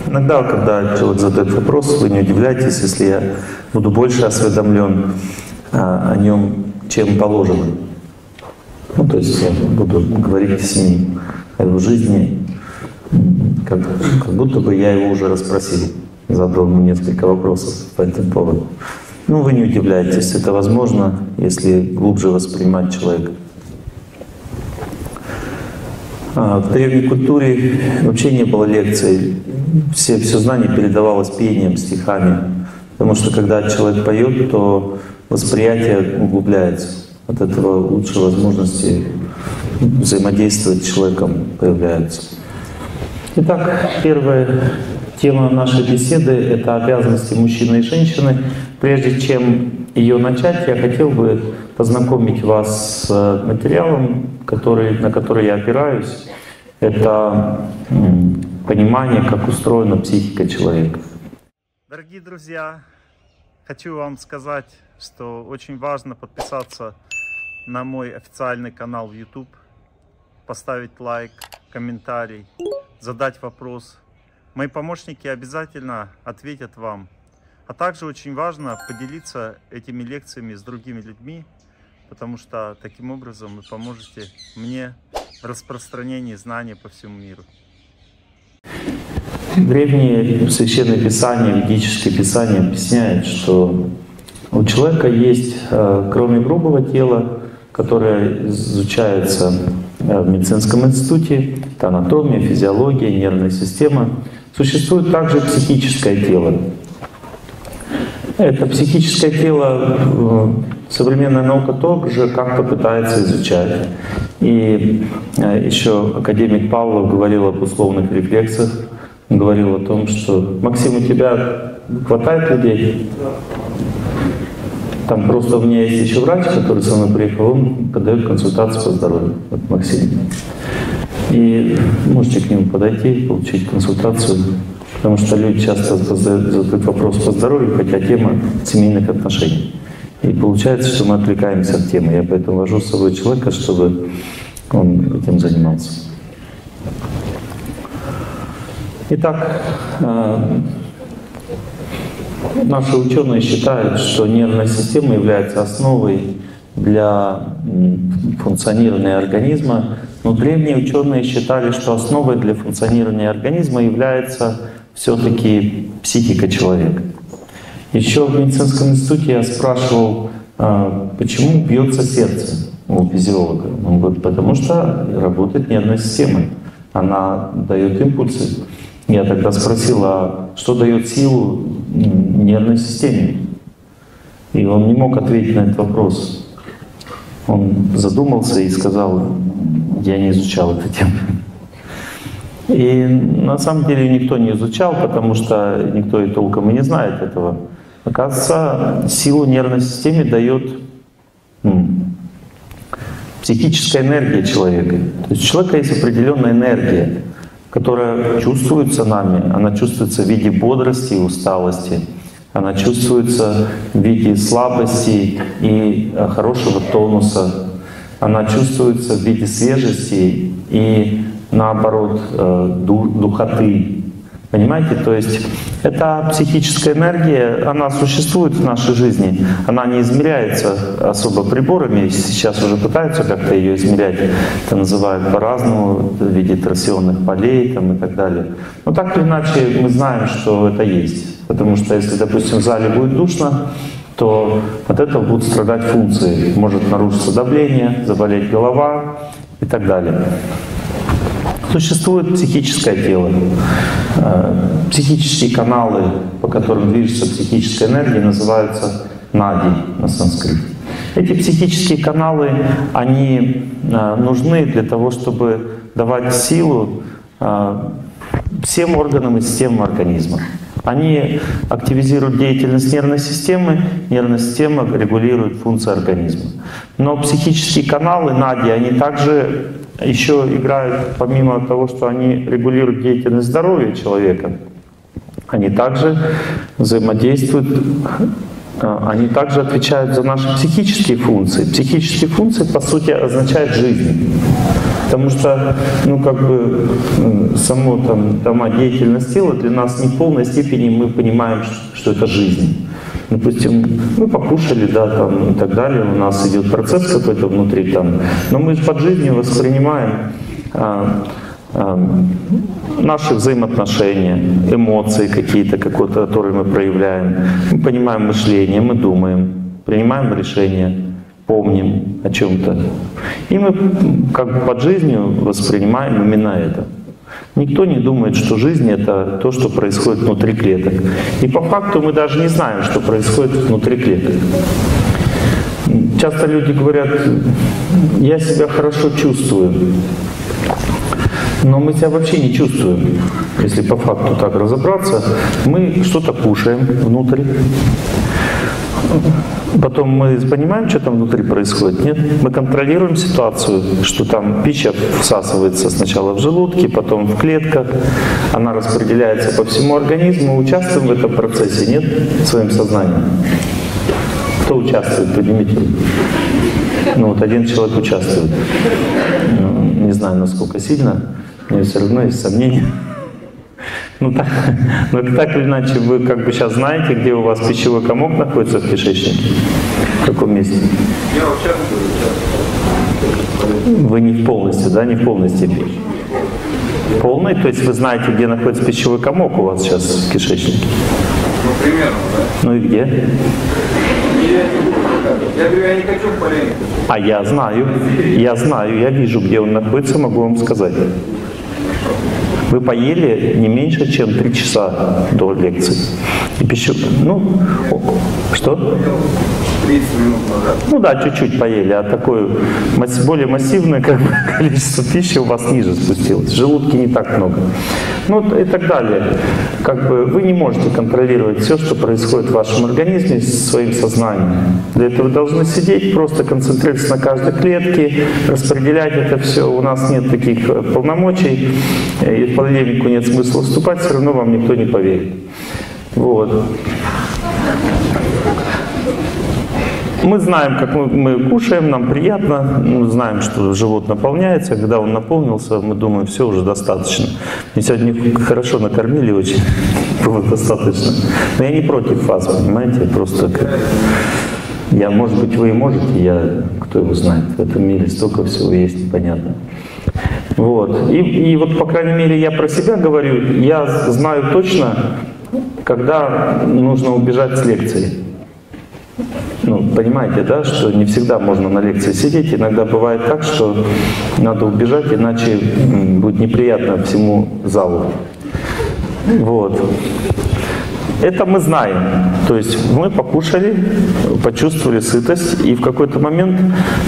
Иногда, когда человек задает вопрос, вы не удивляйтесь, если я буду больше осведомлен о нем, чем положено. Ну, то есть я буду говорить с ним о его жизни, как будто бы я его уже расспросил, задал ему несколько вопросов по этому поводу. Ну, вы не удивляйтесь, это возможно, если глубже воспринимать человека. В древней культуре вообще не было лекций, все знание передавалось пением, стихами, потому что когда человек поет, то восприятие углубляется. От этого лучше возможности взаимодействовать с человеком появляются. Итак, первая тема нашей беседы — это обязанности мужчины и женщины. Прежде чем ее начать, я хотел бы познакомить вас с материалом, на который я опираюсь. Это понимание, как устроена психика человека. Дорогие друзья, хочу вам сказать, что очень важно подписаться на мой официальный канал в YouTube, поставить лайк, комментарий, задать вопрос. Мои помощники обязательно ответят вам. А также очень важно поделиться этими лекциями с другими людьми, потому что таким образом вы поможете мне в распространении знаний по всему миру. Древние священные писания, ведические писания объясняют, что у человека есть, кроме грубого тела, которое изучается в медицинском институте, это анатомия, физиология, нервная система, существует также психическое тело. Это психическое тело современная наука тоже как-то пытается изучать. И еще академик Павлов говорил об условных рефлексах. Он говорил о том, что «Максим, у тебя хватает людей?» Там просто у меня есть еще врач, который со мной приехал, он подает консультацию по здоровью. Вот Максим. И можете к нему подойти, получить консультацию. Потому что люди часто задают вопрос по здоровью, хотя тема семейных отношений. И получается, что мы отвлекаемся от темы. Я поэтому вожу с собой человека, чтобы он этим занимался. Итак, наши ученые считают, что нервная система является основой для функционирования организма, но древние ученые считали, что основой для функционирования организма является все-таки психика человека. Еще в медицинском институте я спрашивал, почему бьется сердце у физиолога. Он говорит, потому что работает нервная система, она дает импульсы. Я тогда спросил, а что дает силу нервной системе? И он не мог ответить на этот вопрос. Он задумался и сказал, я не изучал эту тему. И на самом деле никто не изучал, потому что никто и толком и не знает этого. Оказывается, силу нервной системе дает психическая энергия человека. То есть у человека есть определенная энергия, которая чувствуется нами. Она чувствуется в виде бодрости и усталости. Она чувствуется в виде слабости и хорошего тонуса. Она чувствуется в виде свежести и, наоборот, духоты. Понимаете? То есть эта психическая энергия, она существует в нашей жизни. Она не измеряется особо приборами. Сейчас уже пытаются как-то ее измерять. Это называют по-разному, в виде торсионных полей там, и так далее. Но так или иначе мы знаем, что это есть. Потому что если, допустим, в зале будет душно, то от этого будут страдать функции. Может нарушиться давление, заболеть голова и так далее. Существует психическое тело. Психические каналы, по которым движется психическая энергия, называются нади на санскрите. Эти психические каналы, они нужны для того, чтобы давать силу всем органам и системам организма. Они активизируют деятельность нервной системы, нервная система регулирует функции организма. Но психические каналы нади, они также еще играют, помимо того, что они регулируют деятельность здоровья человека, они также взаимодействуют они также отвечают за наши психические функции. Психические функции, по сути, означают жизнь. Потому что, сама деятельность тела для нас не в полной степени мы понимаем, что это жизнь. Допустим, мы покушали, и так далее, у нас идет процесс какой-то внутри там, но мы же под жизнью воспринимаем наши взаимоотношения, эмоции какие-то, которые мы проявляем. Мы понимаем мышление, мы думаем, принимаем решения, помним о чем-то. И мы под жизнью воспринимаем именно это. Никто не думает, что жизнь — это то, что происходит внутри клеток. И по факту мы даже не знаем, что происходит внутри клеток. Часто люди говорят: я себя хорошо чувствую. Но мы себя вообще не чувствуем. Если по факту так разобраться, мы что-то кушаем внутрь. Потом мы понимаем, что там внутри происходит? Нет. Мы контролируем ситуацию, что там пища всасывается сначала в желудке, потом в клетках, она распределяется по всему организму. Мы участвуем в этом процессе, нет? Своим сознанием. Кто участвует? Поднимите руку. Один человек участвует. Не знаю, насколько сильно. У меня все равно есть сомнения. Так или иначе, вы сейчас знаете, где у вас пищевой комок находится в кишечнике? В каком месте? Я участвую. Вы не полностью, да? Не в полной степени. Полной? То есть вы знаете, где находится пищевой комок у вас сейчас в кишечнике? Примерно, да. И где? Я говорю, я не хочу в полемику. А я знаю, я вижу, где он находится, могу вам сказать. Вы поели не меньше, чем 3 часа до лекции. И что? 30 минут назад. Чуть-чуть поели, а такое более массивное количество пищи у вас ниже спустилось. В желудке не так много. И так далее. Вы не можете контролировать все, что происходит в вашем организме своим сознанием. Для этого вы должны сидеть, просто концентрироваться на каждой клетке, распределять это все. У нас нет таких полномочий, и в полемику нет смысла вступать, все равно вам никто не поверит. Мы знаем, как мы кушаем, нам приятно, мы знаем, что живот наполняется. Когда он наполнился, мы думаем: все, уже достаточно. Меня сегодня хорошо накормили очень, было достаточно. Но я не против вас, понимаете, просто может быть, вы и можете, кто его знает, в этом мире столько всего есть, понятно. И по крайней мере, я про себя говорю, я знаю точно, когда нужно убежать с лекции. Понимаете, да, что не всегда можно на лекции сидеть. Иногда бывает так, что надо убежать, иначе будет неприятно всему залу. Это мы знаем. То есть мы покушали, почувствовали сытость, и в какой-то момент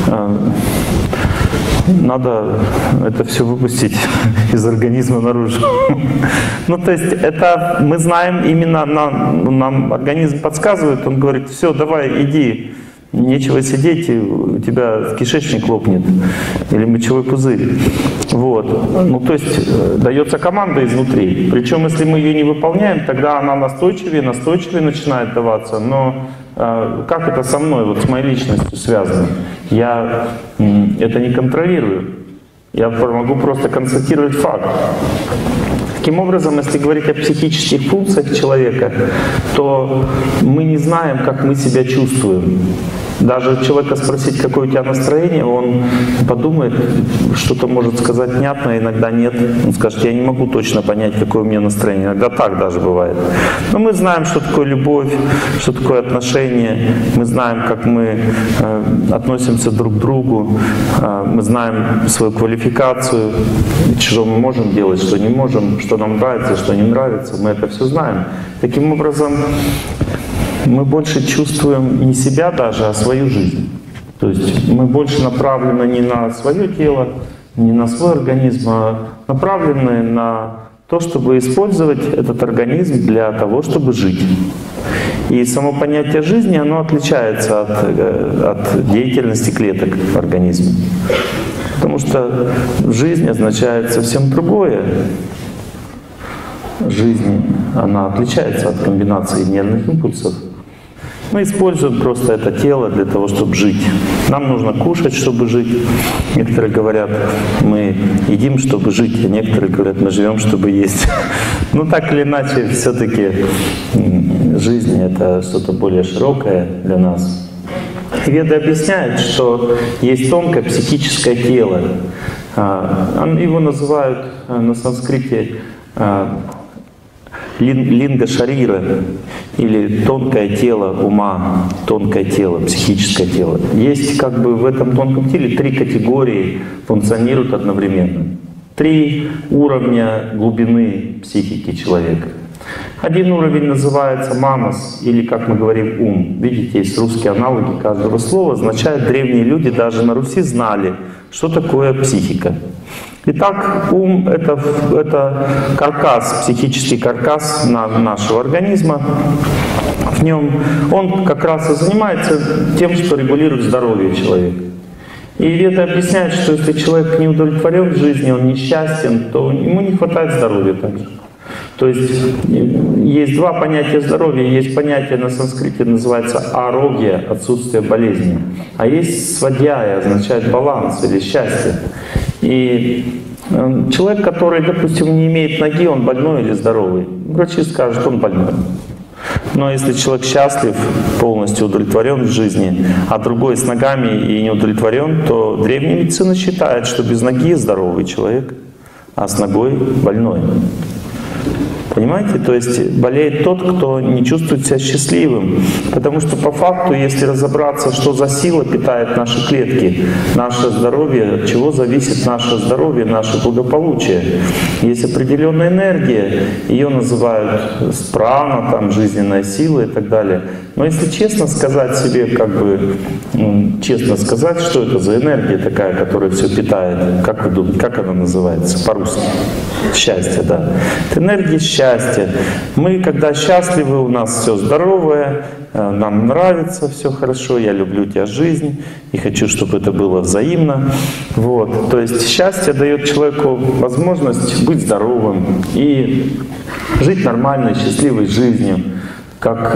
надо это все выпустить из организма наружу. То есть это мы знаем именно, нам организм подсказывает, он говорит: все, давай, иди, нечего сидеть, у тебя кишечник лопнет, или мочевой пузырь. То есть дается команда изнутри. Причем, если мы ее не выполняем, тогда она настойчивее начинает даваться. Но как это со мной, с моей личностью связано? Я это не контролирую. Я могу просто констатировать факт. Таким образом, если говорить о психических функциях человека, то мы не знаем, как мы себя чувствуем. Даже человека спросить, какое у тебя настроение, он подумает, что-то может сказать внятно, иногда нет. Он скажет: я не могу точно понять, какое у меня настроение. Иногда так даже бывает. Но мы знаем, что такое любовь, что такое отношения. Мы знаем, как мы относимся друг к другу. Мы знаем свою квалификацию, что мы можем делать, что не можем, что нам нравится, что не нравится. Мы это все знаем. Таким образом, мы больше чувствуем не себя даже, а свою жизнь. То есть мы больше направлены не на свое тело, не на свой организм, а направлены на то, чтобы использовать этот организм для того, чтобы жить. И само понятие жизни, оно отличается от деятельности клеток в организме. Потому что жизнь означает совсем другое. Жизнь, она отличается от комбинации нервных импульсов. Мы используем просто это тело для того, чтобы жить. Нам нужно кушать, чтобы жить. Некоторые говорят, мы едим, чтобы жить, а некоторые говорят, мы живем, чтобы есть. Ну так или иначе, все-таки жизнь — это что-то более широкое для нас. Веды объясняют, что есть тонкое психическое тело. Его называют на санскрите линга шарира, или тонкое тело ума, тонкое тело, психическое тело. Есть как бы в этом тонком теле 3 категории функционируют одновременно. 3 уровня глубины психики человека. Один уровень называется манас, или, как мы говорим, ум. Видите, есть русские аналоги каждого слова. Означает, древние люди даже на Руси знали, что такое психика. Итак, ум — это каркас, психический каркас нашего организма. В нем он как раз и занимается тем, что регулирует здоровье человека. И веды объясняют, что если человек не удовлетворен в жизни, он несчастен, то ему не хватает здоровья также. То есть есть 2 понятия здоровья. Есть понятие на санскрите, называется арогья, отсутствие болезни. А есть свадьяя, означает баланс или счастье. И человек, который, допустим, не имеет ноги, он больной или здоровый? Врачи скажут, он больной. Но если человек счастлив, полностью удовлетворен в жизни, а другой с ногами и не удовлетворен, то древняя медицина считает, что без ноги здоровый человек, а с ногой больной. Понимаете? То есть болеет тот, кто не чувствует себя счастливым. Потому что по факту, если разобраться, что за сила питает наши клетки, наше здоровье, от чего зависит наше здоровье, наше благополучие. Есть определенная энергия, ее называют прана, там, жизненная сила и так далее. Но если честно сказать себе, честно сказать, что это за энергия такая, которая все питает, как вы думаете, как она называется по-русски? Счастье, да. Это энергия счастья. Мы, когда счастливы, у нас все здоровое, нам нравится, все хорошо, я люблю тебя, жизнь, и хочу, чтобы это было взаимно. Вот. То есть счастье дает человеку возможность быть здоровым и жить нормальной, счастливой жизнью. Как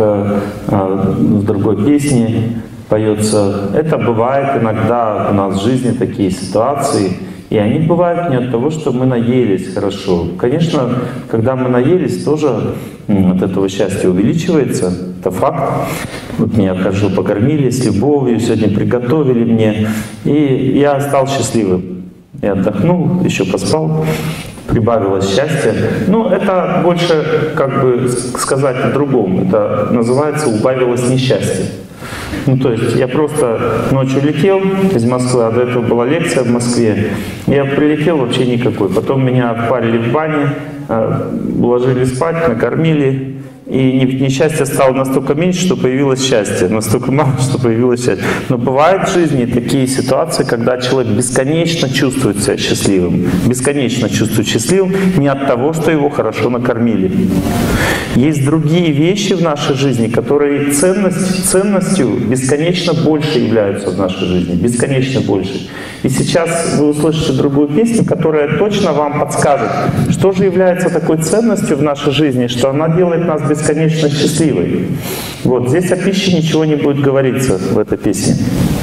в другой песне поется, это бывает иногда у нас в жизни такие ситуации, и они бывают не от того, что мы наелись хорошо. Конечно, когда мы наелись, тоже от этого счастья увеличивается, это факт. Вот меня хорошо покормили с любовью, сегодня приготовили мне, и я стал счастливым. Я отдохнул, еще поспал. Прибавилось счастье. Но это больше, как бы сказать о другом. Это называется «убавилось несчастье». Ну, то есть я просто ночью летел из Москвы, а до этого была лекция в Москве. Я прилетел вообще никакой. Потом меня отпарили в бане, уложили спать, накормили. И несчастье стало настолько меньше, что появилось счастье, настолько мало, что появилось счастье. Но бывают в жизни такие ситуации, когда человек бесконечно чувствует себя счастливым. Бесконечно чувствует счастливым не от того, что его хорошо накормили. Есть другие вещи в нашей жизни, которые ценностью бесконечно больше являются в нашей жизни. Бесконечно больше. И сейчас вы услышите другую песню, которая точно вам подскажет, что же является такой ценностью в нашей жизни, что она делает нас бесконечно счастливой. Вот здесь о пище ничего не будет говориться в этой песне.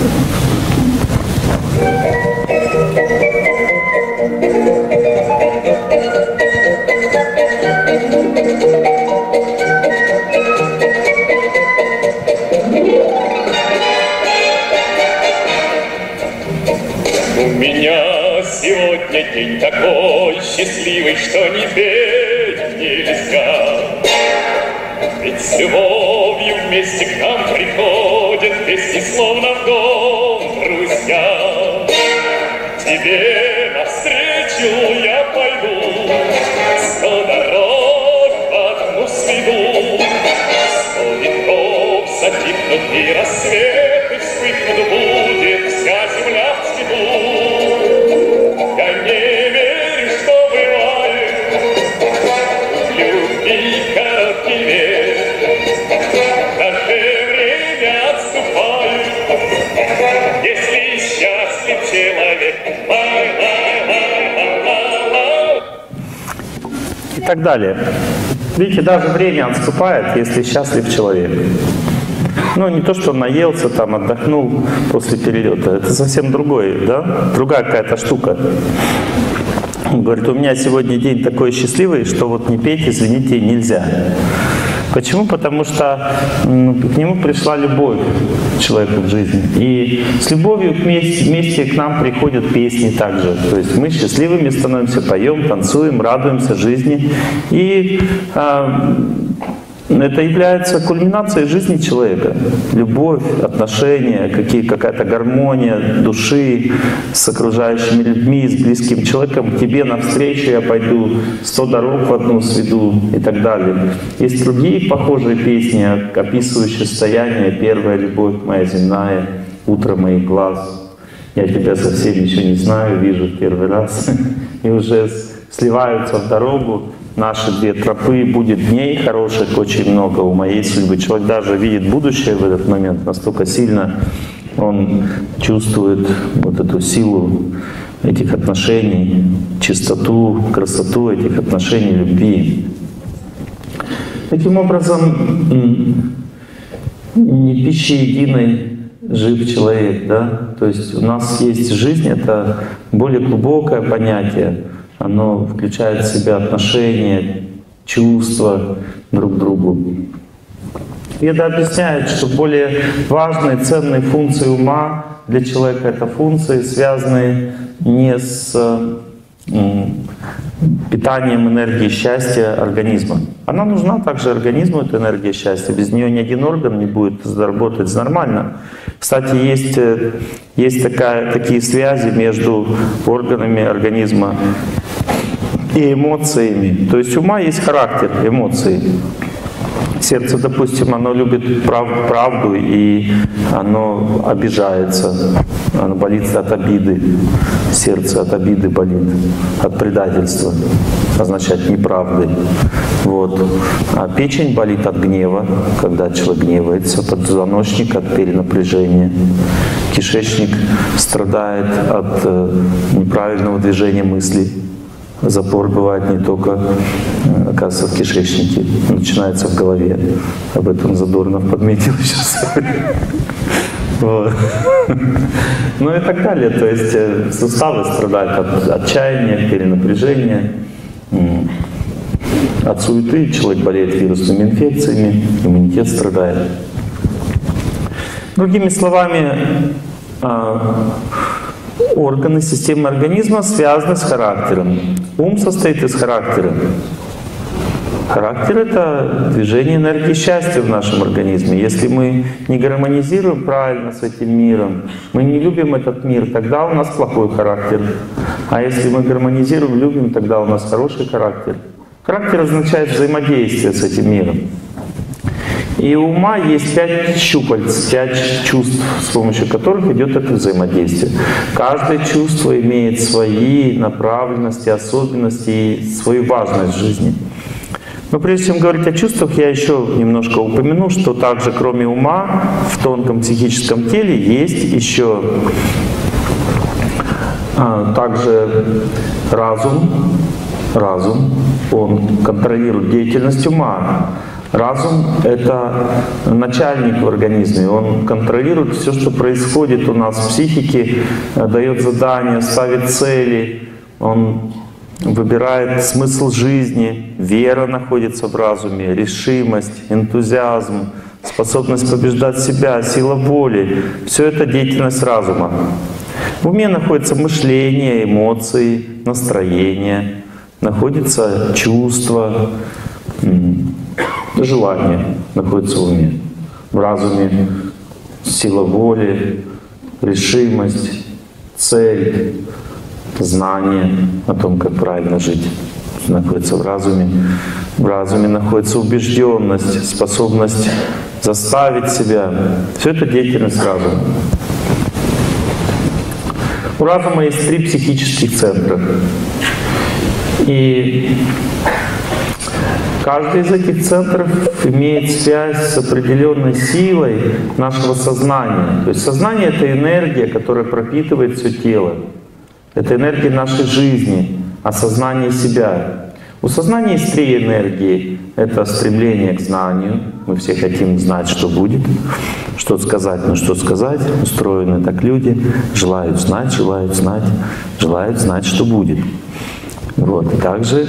У меня сегодня день такой счастливый, что не петь нельзя. Ведь с любовью вместе к нам приходят песни, словно в дом друзья. Тебе навстречу я пойду, 100 дорог в одну сведу. 100 веков затихнут и рассветы вспыхнут, будет вся земля в цвету. Я не верю, что бывает в любви короткий век. Даже время отступает, если счастлив человек. И так далее. Видите, даже время отступает, если счастлив человек. Ну, не то, что он наелся, там, отдохнул после перелета. Это совсем другое, да? Другая какая-то штука. Он говорит, у меня сегодня день такой счастливый, что вот не петь, извините, нельзя. Почему? Потому что к нему пришла любовь человеку в жизни. И с любовью вместе к нам приходят песни также. То есть мы счастливыми становимся, поем, танцуем, радуемся жизни. И это является кульминацией жизни человека. Любовь, отношения, какая-то гармония души с окружающими людьми, с близким человеком. К тебе навстречу я пойду, 100 дорог в одну сведу и так далее. Есть другие похожие песни, описывающие состояние «Первая любовь моя земная, утро моих глаз». Я тебя совсем еще не знаю, вижу в первый раз. И уже сливаются в дорогу наши две тропы, будет дней хороших очень много у моей судьбы. Человек даже видит будущее в этот момент настолько сильно, он чувствует вот эту силу этих отношений, чистоту, красоту этих отношений, любви. Таким образом, не пищей единой жив человек, да? То есть у нас есть жизнь, это более глубокое понятие. Оно включает в себя отношения, чувства друг к другу. И это объясняет, что более важные, ценные функции ума для человека — это функции, связанные не с питанием энергии счастья организма. Она нужна также организму, эта энергия счастья. Без нее ни один орган не будет работать нормально. Кстати, есть такие связи между органами организма и эмоциями. То есть у ума есть характер, эмоции. Сердце, допустим, оно любит правду, и оно обижается. Оно болит от обиды. Сердце от обиды болит, от предательства, означает неправды. Вот. А печень болит от гнева, когда человек гневается, подзвоночник от перенапряжения. Кишечник страдает от неправильного движения мыслей. Запор бывает не только, оказывается, в кишечнике, начинается в голове. Об этом Задорнов подметил сейчас. Вот. Ну и так далее. То есть суставы страдают от отчаяния, перенапряжения, от суеты. Человек болеет вирусными инфекциями, иммунитет страдает. Другими словами, органы системы организма связаны с характером. Ум состоит из характера. Характер — это движение энергии счастья в нашем организме. Если мы не гармонизируем правильно с этим миром, мы не любим этот мир, тогда у нас плохой характер. А если мы гармонизируем, любим, тогда у нас хороший характер. Характер означает взаимодействие с этим миром. И у ума есть 5 щупальц, 5 чувств, с помощью которых идет это взаимодействие. Каждое чувство имеет свои направленности, особенности и свою важность в жизни. Но прежде чем говорить о чувствах, я еще немножко упомяну, что также кроме ума в тонком психическом теле есть еще также разум. Разум, он контролирует деятельность ума. Разум — это начальник в организме, он контролирует все, что происходит у нас в психике, дает задания, ставит цели, он выбирает смысл жизни, вера находится в разуме, решимость, энтузиазм, способность побеждать себя, сила воли — все это деятельность разума. В уме находится мышление, эмоции, настроение, находится чувство, желание находится в уме. В разуме сила воли, решимость, цель, знание о том, как правильно жить, находится в разуме. В разуме находится убежденность, способность заставить себя. Все это деятельность разума. У разума есть 3 психических центра. И каждый из этих центров имеет связь с определенной силой нашего сознания. То есть сознание — это энергия, которая пропитывает все тело. Это энергия нашей жизни, осознание себя. У сознания есть 3 энергии. Это стремление к знанию. Мы все хотим знать, что будет. Что сказать, ну что сказать. Устроены так люди. Желают знать, желают знать, желают знать, что будет. Вот. И также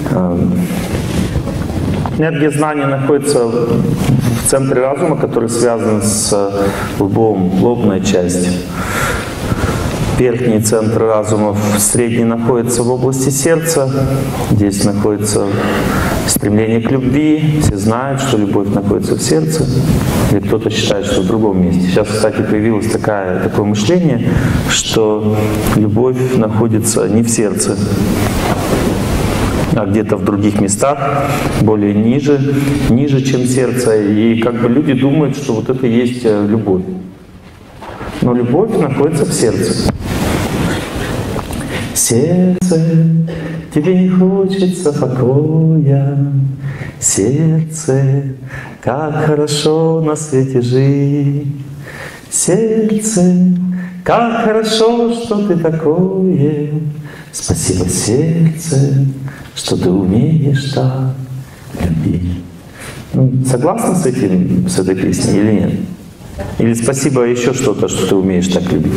энергия знания находится в центре разума, который связан с лбом, лобной частью. Верхний центр разума, средний находится в области сердца. Здесь находится стремление к любви. Все знают, что любовь находится в сердце. Или кто-то считает, что в другом месте. Сейчас, кстати, появилось такое мышление, что любовь находится не в сердце, а где-то в других местах, более ниже, чем сердце. И как бы люди думают, что вот это и есть любовь. Но любовь находится в сердце. Сердце, тебе не хочется покоя. Сердце, как хорошо на свете жить. Сердце, как хорошо, что ты такое. Спасибо, сердце, что ты умеешь так любить. Согласны с этой песней или нет? Или спасибо еще что-то, что ты умеешь так любить?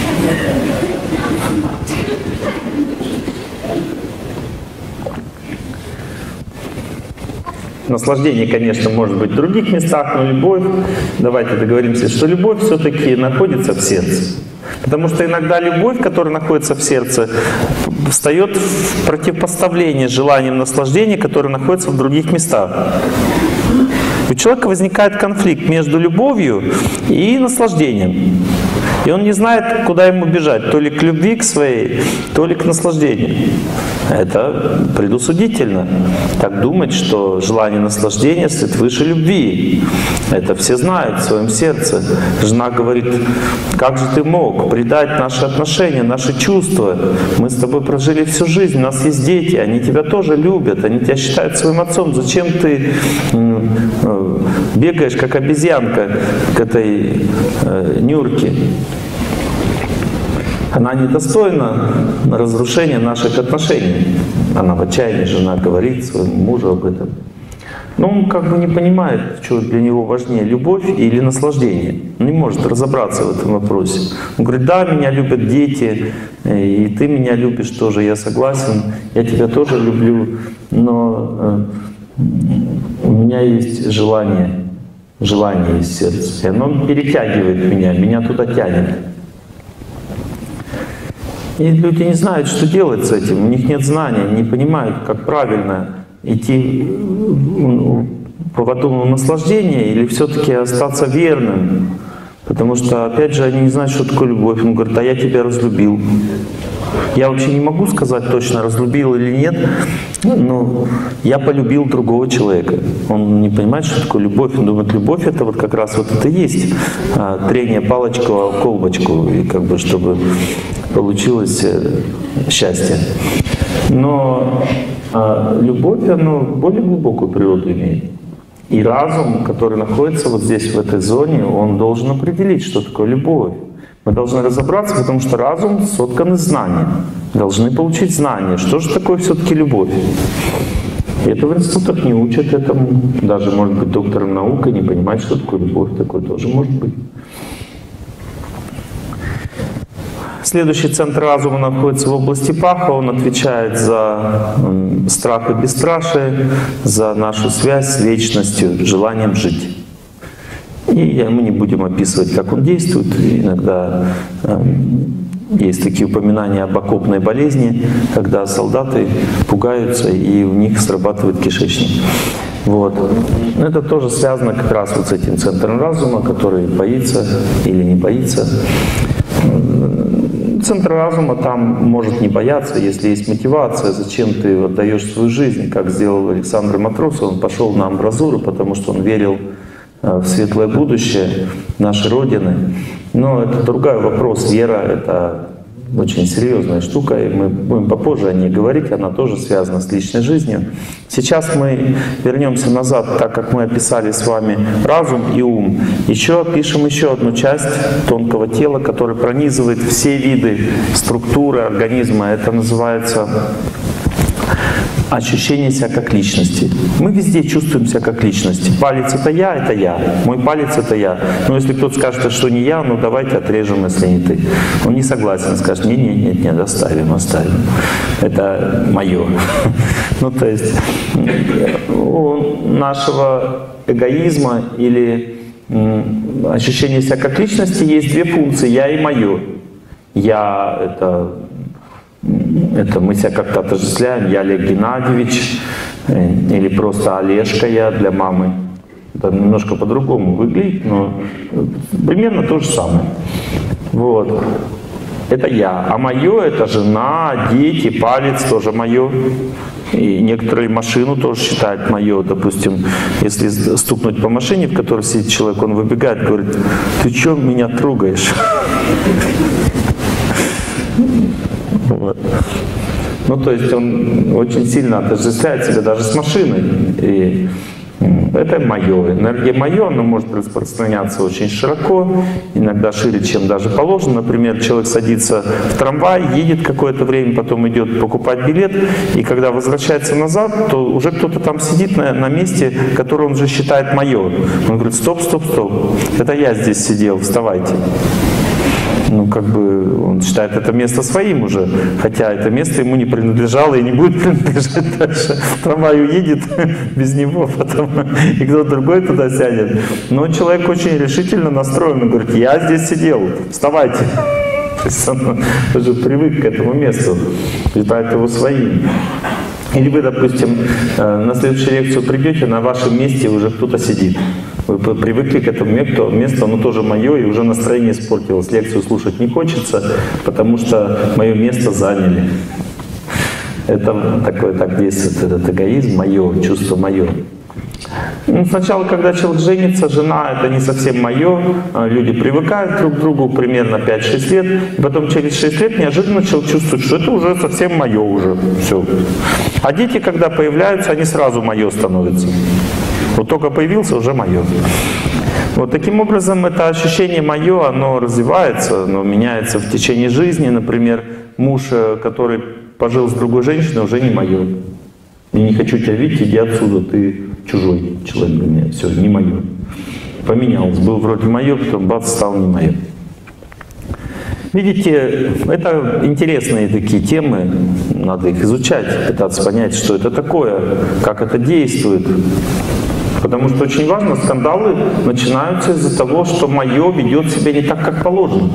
Наслаждение, конечно, может быть в других местах, но любовь, давайте договоримся, что любовь все-таки находится в сердце. Потому что иногда любовь, которая находится в сердце, встает в противопоставление желаниям наслаждения, которые находятся в других местах. У человека возникает конфликт между любовью и наслаждением. И он не знает, куда ему бежать, то ли к любви к своей, то ли к наслаждению. Это предусудительно. Так думать, что желание наслаждения стоит выше любви. Это все знают в своем сердце. Жена говорит: как же ты мог предать наши отношения, наши чувства? Мы с тобой прожили всю жизнь, у нас есть дети, они тебя тоже любят, они тебя считают своим отцом. Зачем ты бегаешь, как обезьянка, к этой Нюрке? Она недостойна разрушения наших отношений. Она в отчаянии, жена говорит своему мужу об этом. Но он как бы не понимает, что для него важнее, любовь или наслаждение. Он не может разобраться в этом вопросе. Он говорит: да, меня любят дети, и ты меня любишь тоже, я согласен, я тебя тоже люблю, но у меня есть желание есть в сердце. И оно перетягивает меня туда тянет. И люди не знают, что делать с этим, у них нет знаний, не понимают, как правильно идти по поводу наслаждения или все-таки остаться верным. Потому что, опять же, они не знают, что такое любовь. Он говорит: а я тебя разлюбил. Я вообще не могу сказать точно, разлюбил или нет, но я полюбил другого человека. Он не понимает, что такое любовь. Он думает, любовь — это вот как раз вот это и есть трение палочку о колбочку, и как бы чтобы получилось счастье. Но любовь, она более глубокую природу имеет. И разум, который находится вот здесь, в этой зоне, он должен определить, что такое любовь. Мы должны разобраться, потому что разум соткан из знаний. Должны получить знания, что же такое все-таки любовь. И это в институтах не учат этому. Даже, может быть, доктором наук не понимать, что такое любовь. Такое тоже может быть. Следующий центр разума находится в области паха. Он отвечает за страх и бесстрашие, за нашу связь с вечностью, желанием жить. И мы не будем описывать, как он действует. Иногда есть такие упоминания об окопной болезни, когда солдаты пугаются, и у них срабатывает кишечник. Вот. Это тоже связано как раз вот с этим центром разума, который боится или не боится. Центр разума там может не бояться, если есть мотивация, зачем ты отдаешь свою жизнь, как сделал Александр Матросов. Он пошел на амбразуру, потому что он верил в светлое будущее нашей Родины. Но это другой вопрос. Вера — это очень серьезная штука, и мы будем попозже о ней говорить, она тоже связана с личной жизнью. Сейчас мы вернемся назад, так как мы описали с вами разум и ум. Еще опишем еще одну часть тонкого тела, которая пронизывает все виды структуры организма. Это называется ощущение себя как личности. Мы везде чувствуем себя как личности. Палец — это я. Мой палец — это я. Но если кто-то скажет, что не я, ну давайте отрежем, если не ты. Он не согласен, скажет: нет, оставим. Это мое. Ну, то есть у нашего эгоизма или ощущения себя как личности есть две функции: я и мое. Я это мы себя как-то отождествляем: я Олег Геннадьевич, или просто Олежка я для мамы. Это немножко по-другому выглядит, но примерно то же самое. Вот. Это я. А мое — это жена, дети, палец тоже мое. И некоторые машину тоже считают мое. Допустим, если стукнуть по машине, в которой сидит человек, он выбегает, говорит: ты что меня трогаешь? Вот. Ну, то есть он очень сильно отождествляет себя даже с машиной. И это мое. Энергия мое, она может распространяться очень широко, иногда шире, чем даже положено. Например, человек садится в трамвай, едет какое-то время, потом идет покупать билет, и когда возвращается назад, то уже кто-то там сидит на месте, которое он же считает мое. Он говорит: стоп, это я здесь сидел, вставайте. Ну, как бы он считает это место своим уже, хотя это место ему не принадлежало и не будет принадлежать дальше. Трамвай уедет без него потом, и кто-то другой туда сядет. Но человек очень решительно настроен, он говорит: я здесь сидел, вставайте. То есть он уже привык к этому месту, считает его своим. Или вы, допустим, на следующую лекцию придете, на вашем месте уже кто-то сидит. Вы привыкли к этому месту, оно тоже мое, и уже настроение испортилось. Лекцию слушать не хочется, потому что мое место заняли. Это такое, так действует этот эгоизм, мое, чувство мое. Ну, сначала, когда человек женится, жена — это не совсем мое, люди привыкают друг к другу примерно 5-6 лет, и потом через 6 лет неожиданно человек чувствует, что это уже совсем мое уже, все. А дети, когда появляются, они сразу мое становятся. Вот только появился, уже мое. Вот таким образом это ощущение мое, оно развивается, оно меняется в течение жизни. Например, муж, который пожил с другой женщиной, уже не мое. Я не хочу тебя видеть, иди отсюда, ты чужой человек для меня. Все, не мое. Поменялось. Был вроде мое, потом бац, стал не мое. Видите, это интересные такие темы, надо их изучать, пытаться понять, что это такое, как это действует. Потому что очень важно, скандалы начинаются из-за того, что мое ведет себя не так, как положено.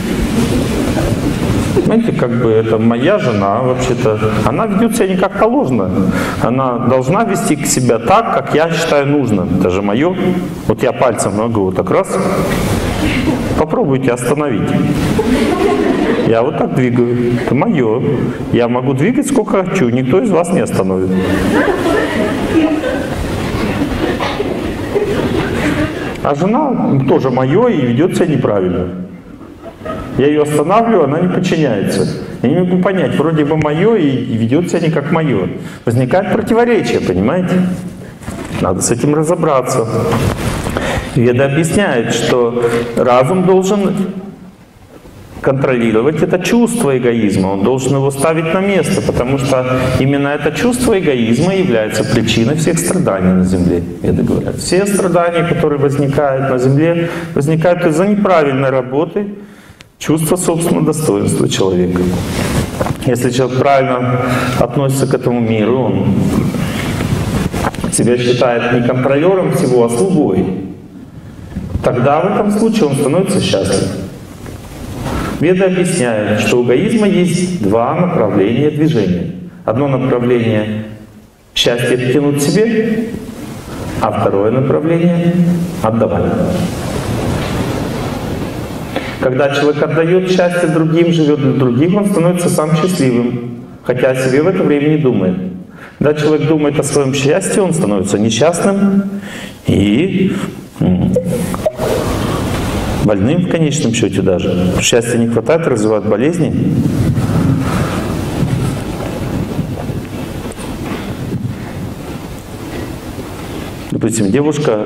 Знаете, как бы это моя жена, вообще-то, она ведет себя не как положено. Она должна вести себя так, как я считаю нужно. Это же мое. Вот я пальцем могу вот так раз. Попробуйте остановить. Я вот так двигаю. Это мое. Я могу двигать сколько хочу. Никто из вас не остановит. А жена тоже мое и ведет себя неправильно. Я ее останавливаю, она не подчиняется. Я не могу понять, вроде бы мое и ведет себя не как мое. Возникает противоречие, понимаете? Надо с этим разобраться. Веда объясняет, что разум должен контролировать это чувство эгоизма, он должен его ставить на место, потому что именно это чувство эгоизма является причиной всех страданий на Земле. Веды говорят, все страдания, которые возникают на Земле, возникают из-за неправильной работы чувства собственного достоинства человека. Если человек правильно относится к этому миру, он себя считает не контролером всего, а слугой, тогда в этом случае он становится счастлив. Веды объясняют, что у эгоизма есть два направления движения. Одно направление — счастье притянуть к себе, а второе направление — отдавать. Когда человек отдает счастье другим, живет для других, он становится сам счастливым, хотя о себе в это время не думает. Когда человек думает о своем счастье, он становится несчастным и больным в конечном счете даже. Счастья не хватает, развивают болезни. Допустим, девушка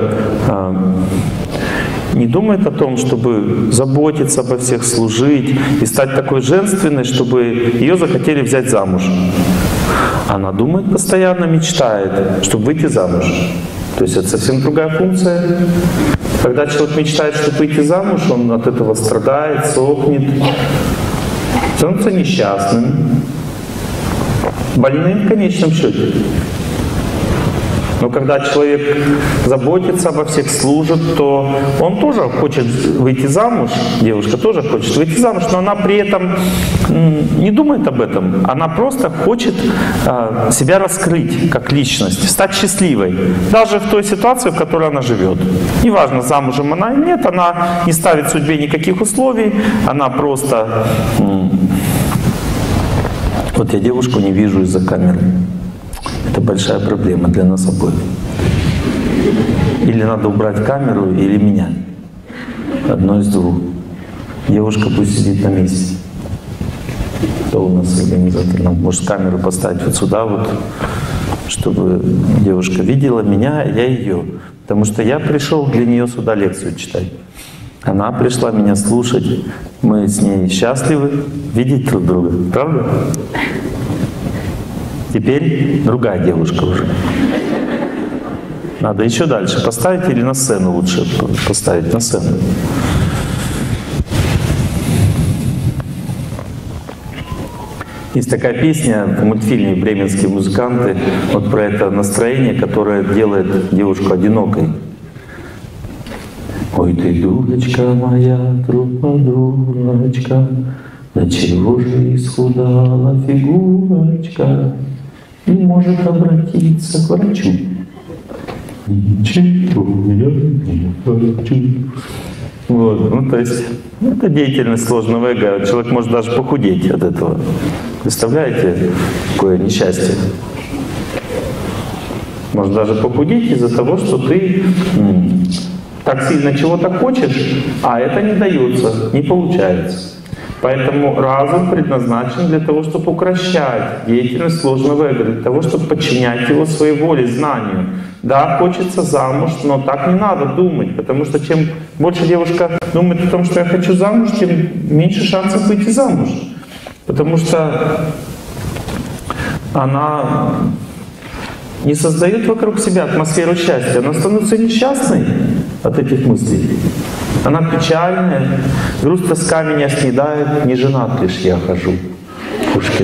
не думает о том, чтобы заботиться обо всех, служить и стать такой женственной, чтобы ее захотели взять замуж. Она думает постоянно, мечтает, чтобы выйти замуж. То есть это совсем другая функция. Когда человек мечтает, чтобы выйти замуж, он от этого страдает, сохнет, становится несчастным, больным в конечном счете. Но когда человек заботится обо всех, служит, то он тоже хочет выйти замуж, девушка тоже хочет выйти замуж, но она при этом не думает об этом. Она просто хочет себя раскрыть как личность, стать счастливой, даже в той ситуации, в которой она живет. Неважно, замужем она или нет, она не ставит судьбе никаких условий, она просто... Вот я девушку не вижу из-за камеры. Это большая проблема для нас обоих. Или надо убрать камеру, или меня. Одно из двух. Девушка пусть сидит на месте. Кто у нас организатор? Нам может камеру поставить вот сюда, вот, чтобы девушка видела меня, я ее. Потому что я пришел для нее сюда лекцию читать. Она пришла меня слушать. Мы с ней счастливы видеть друг друга. Правда? Теперь другая девушка уже. Надо еще дальше поставить или на сцену лучше поставить? На сцену. Есть такая песня в мультфильме «Бременские музыканты» вот про это настроение, которое делает девушку одинокой. Ой, ты, дурочка моя, трупа-дурочка, до чего же исхудала фигурочка, и может обратиться к врачу. Ничего я не хочу. Вот, ну то есть это деятельность сложного эго. Человек может даже похудеть от этого. Представляете, какое несчастье? Может даже похудеть из-за того, что ты так сильно чего-то хочешь, а это не дается, не получается. Поэтому разум предназначен для того, чтобы укращать деятельность сложного эго, для того, чтобы подчинять его своей воле, знанию. Да, хочется замуж, но так не надо думать, потому что чем больше девушка думает о том, что я хочу замуж, тем меньше шансов выйти замуж. Потому что она не создает вокруг себя атмосферу счастья, она становится несчастной от этих мыслей. Она печальная, грусть, тоска меня снедает, не женат лишь я хожу. Пушкин.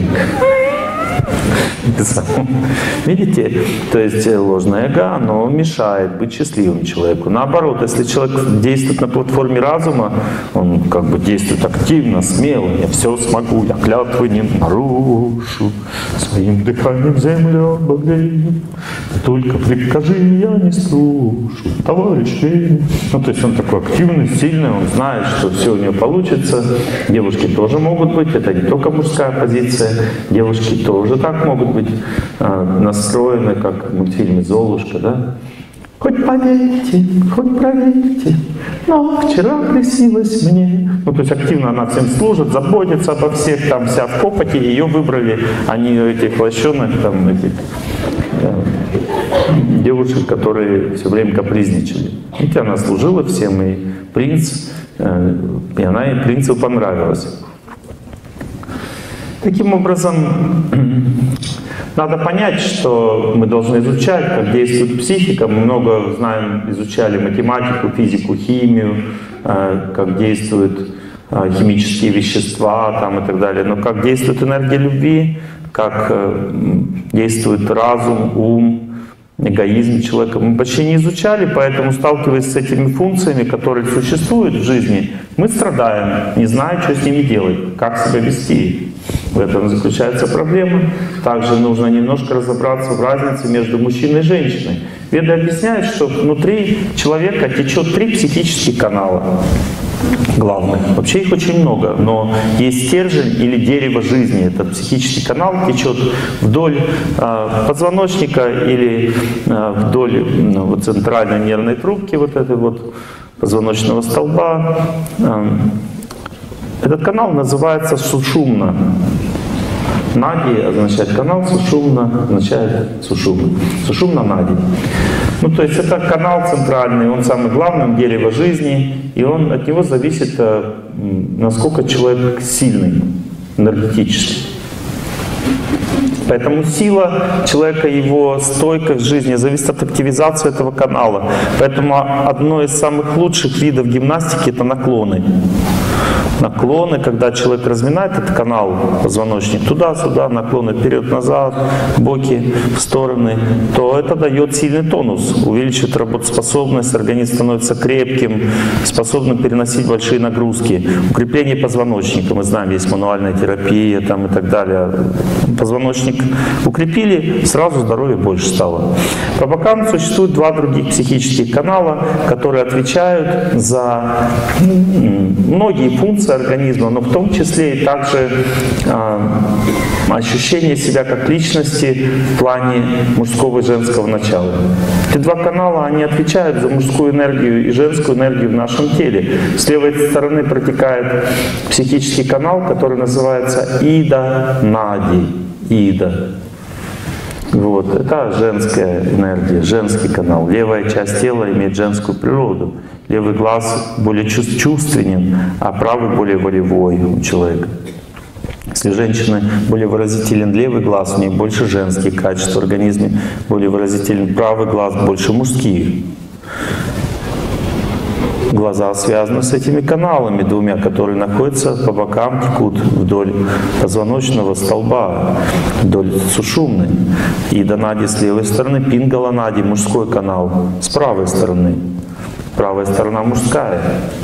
Видите? То есть ложное эго, оно мешает быть счастливым человеку. Наоборот, если человек действует на платформе разума, он как бы действует активно, смело. Я все смогу, я клятвы не нарушу, своим дыханием землю обогрею. Только прикажи, я не слушаю, товарищ Ленин. Ну, то есть он такой активный, сильный, он знает, что все у него получится. Девушки тоже могут быть, это не только мужская позиция. Девушки тоже так могут быть настроены, как в мультфильме «Золушка», да? Хоть поверьте, хоть проверьте, но вчера приснилось мне. Ну, то есть активно она всем служит, заботится обо всех, там вся в копоте, ее выбрали, а не этих лощеных, там, этих девушек, которые все время капризничали. Видите, она служила всем, и принц, и она и принцу понравилась. Таким образом, надо понять, что мы должны изучать, как действует психика. Мы много знаем, изучали математику, физику, химию, как действуют химические вещества там, и так далее. Но как действует энергия любви, как действует разум, ум, эгоизм человека, мы почти не изучали, поэтому, сталкиваясь с этими функциями, которые существуют в жизни, мы страдаем, не зная, что с ними делать, как себя вести. В этом заключается проблема. Также нужно немножко разобраться в разнице между мужчиной и женщиной. Веды объясняют, что внутри человека течет 3 психических канала главных. Вообще их очень много, но есть стержень или дерево жизни. Этот психический канал течет вдоль позвоночника или вдоль вот, центральной нервной трубки, вот этой вот позвоночного столба. Этот канал называется сушумна. Нади означает канал, сушумна означает сушумна. Сушумна нади. Ну, то есть это канал центральный, он самый главный, дерево жизни, и от него зависит, насколько человек сильный энергетически. Поэтому сила человека, его стойкость в жизни зависит от активизации этого канала. Поэтому одно из самых лучших видов гимнастики — это наклоны. Наклоны, когда человек разминает этот канал, позвоночник, туда-сюда, наклоны вперед-назад, боки, в стороны, то это дает сильный тонус, увеличивает работоспособность, организм становится крепким, способным переносить большие нагрузки. Укрепление позвоночника, мы знаем, есть мануальная терапия там, и так далее. Позвоночник укрепили, сразу здоровье больше стало. По бокам существует два других психических канала, которые отвечают за многие функции организма, но в том числе и также ощущение себя как личности в плане мужского и женского начала. Эти два канала, они отвечают за мужскую энергию и женскую энергию в нашем теле. С левой стороны протекает психический канал, который называется Ида-Нади. Ида. Вот. Это женская энергия, женский канал. Левая часть тела имеет женскую природу. Левый глаз более чувственен, а правый более волевой у человека. Если у женщины более выразителен левый глаз, у нее больше женские качества в организме, более выразителен правый глаз, больше мужских. Глаза связаны с этими каналами двумя, которые находятся по бокам, текут вдоль позвоночного столба, вдоль сушумны. Ида-нади с левой стороны, пингала-нади, мужской канал с правой стороны. Правая сторона мужская.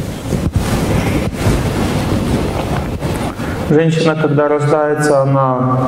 Женщина, когда рождается, она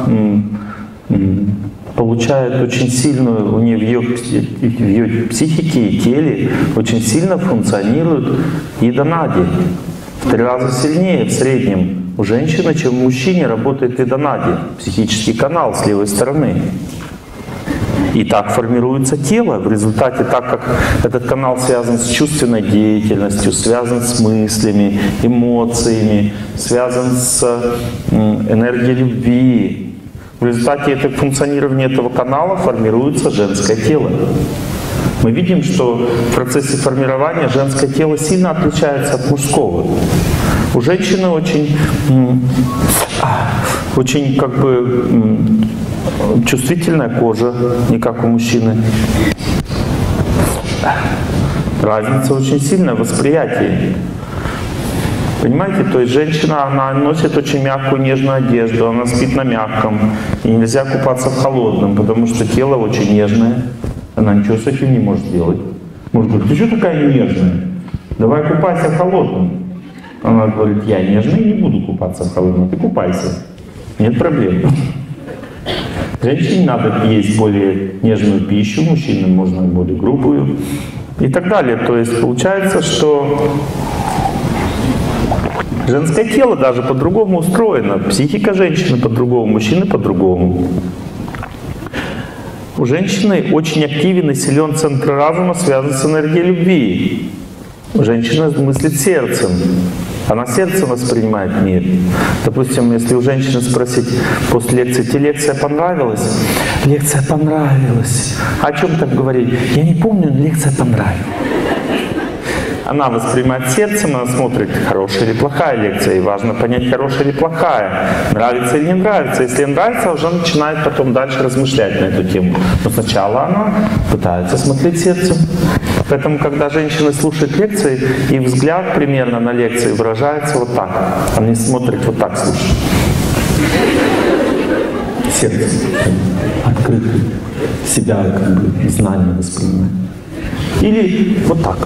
получает очень сильную, у нее в ее психике и теле очень сильно функционирует Ида-нади. В 3 раза сильнее в среднем у женщины, чем у мужчины, работает Ида-нади, психический канал с левой стороны. И так формируется тело. В результате, так как этот канал связан с чувственной деятельностью, связан с мыслями, эмоциями, связан с энергией любви, в результате функционирования этого канала формируется женское тело. Мы видим, что в процессе формирования женское тело сильно отличается от мужского. У женщины очень как бы чувствительная кожа, не как у мужчины. Разница очень сильная в восприятии. Понимаете, то есть женщина, она носит очень мягкую, нежную одежду, она спит на мягком, и нельзя купаться в холодном, потому что тело очень нежное, она ничего с этим не может сделать. Может говорить, ты что такая нежная? Давай купайся в холодном. Она говорит, я нежная и не буду купаться в холодном, ты купайся, нет проблем. Женщине надо есть более нежную пищу, мужчинам можно более грубую и так далее. То есть получается, что женское тело даже по-другому устроено, психика женщины по-другому, мужчины по-другому. У женщины очень активен и силен центр разума, связан с энергией любви. Женщина мыслит сердцем. Она сердцем воспринимает мир. Допустим, если у женщины спросить после лекции, тебе лекция понравилась? Лекция понравилась. О чем так говорить? Я не помню, но лекция понравилась. Она воспринимает сердцем, она смотрит, хорошая или плохая лекция. И важно понять, хорошая или плохая, нравится или не нравится. Если нравится, уже начинает потом дальше размышлять на эту тему. Но сначала она пытается смотреть сердцем. Поэтому, когда женщина слушает лекции, и взгляд примерно на лекции выражается вот так. Они смотрят вот так, слушают. Сердце открыто, себя как бы знание воспринимает. Или вот так.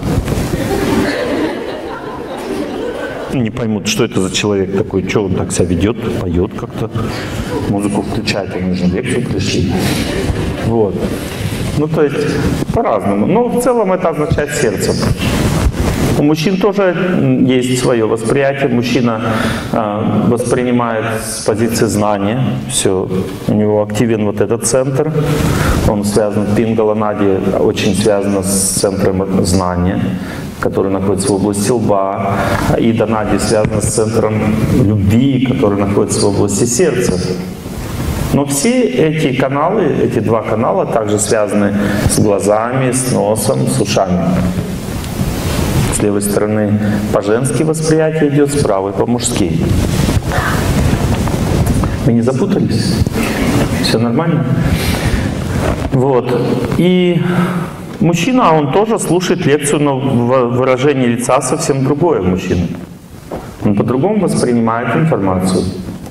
Не поймут, что это за человек такой, что он так себя ведет, поет как-то, музыку включает, они же на лекцию пришли. Вот. Ну, то есть, по-разному. Но в целом это означает сердцем. У мужчин тоже есть свое восприятие. Мужчина воспринимает с позиции знания. Все. У него активен вот этот центр. Он связан, пингала-нади очень связан с центром знания, который находится в области лба. Ида-нади связан с центром любви, который находится в области сердца. Но все эти каналы, эти два канала также связаны с глазами, с носом, с ушами. С левой стороны по-женски восприятие идет, с правой по-мужски. Вы не запутались? Все нормально? Вот. И мужчина, он тоже слушает лекцию, но выражение лица совсем другое мужчина. Он по-другому воспринимает информацию.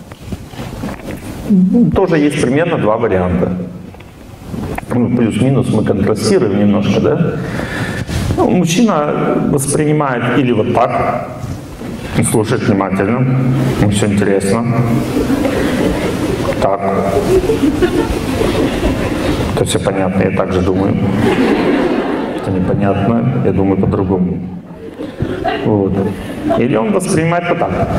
Тоже есть примерно два варианта. Ну, плюс-минус мы контрастируем немножко, да? Ну, мужчина воспринимает или вот так, слушает внимательно, ему все интересно. Так. Это все понятно, я так же думаю. Это непонятно, я думаю по-другому. Вот. Или он воспринимает вот так.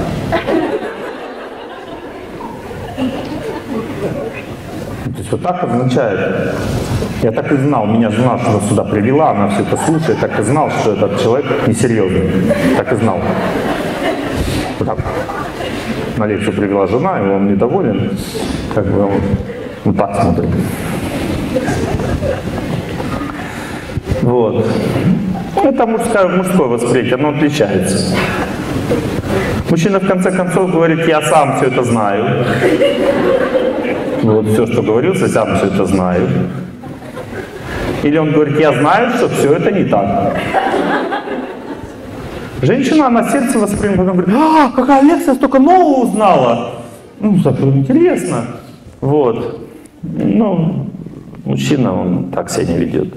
То есть вот так означает, я так и знал, меня жена что сюда привела, она все это слушает, так и знал, что этот человек несерьезный. Так и знал. Вот так. На лекцию привела жена, и он недоволен, как бы он вот так смотрит. Вот. Это мужское восприятие, оно отличается. Мужчина в конце концов говорит, я сам все это знаю. Вот все, что говорился, сам все это знаю. Или он говорит, я знаю, что все это не так. Женщина, она сердце воспринимает, она говорит, какая лекция, столько нового узнала. Ну, так интересно. Вот. Ну, мужчина, он так себя не ведет.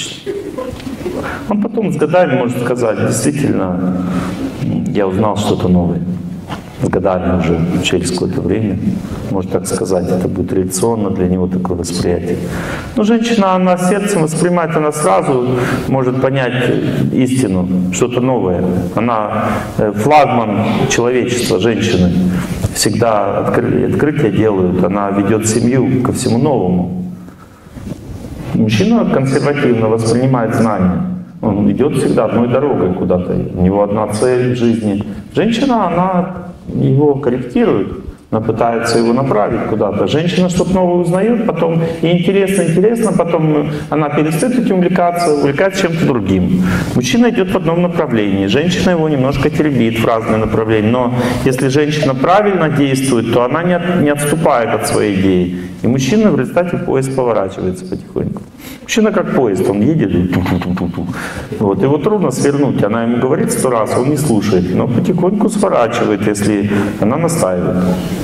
Он потом с годами может сказать, действительно, я узнал что-то новое. С годами уже, через какое-то время, может так сказать, это будет реакционно для него такое восприятие. Но женщина, она сердцем воспринимает, она сразу может понять истину, что-то новое. Она флагман человечества, женщины. Всегда открытия делают, она ведет семью ко всему новому. Мужчина консервативно воспринимает знания. Он идет всегда одной дорогой куда-то. У него одна цель в жизни. Женщина, она его корректирует, она пытается его направить куда-то. Женщина что-то новое узнает, потом ей интересно, потом она перестает этим увлекается чем-то другим. Мужчина идет в одном направлении, женщина его немножко теребит в разные направления. Но если женщина правильно действует, то она не отступает от своей идеи. И мужчина в результате поезд поворачивается потихоньку. Мужчина как поезд, он едет, вот, его трудно свернуть. Она ему говорит 100 раз, он не слушает, но потихоньку сворачивает, если она настаивает.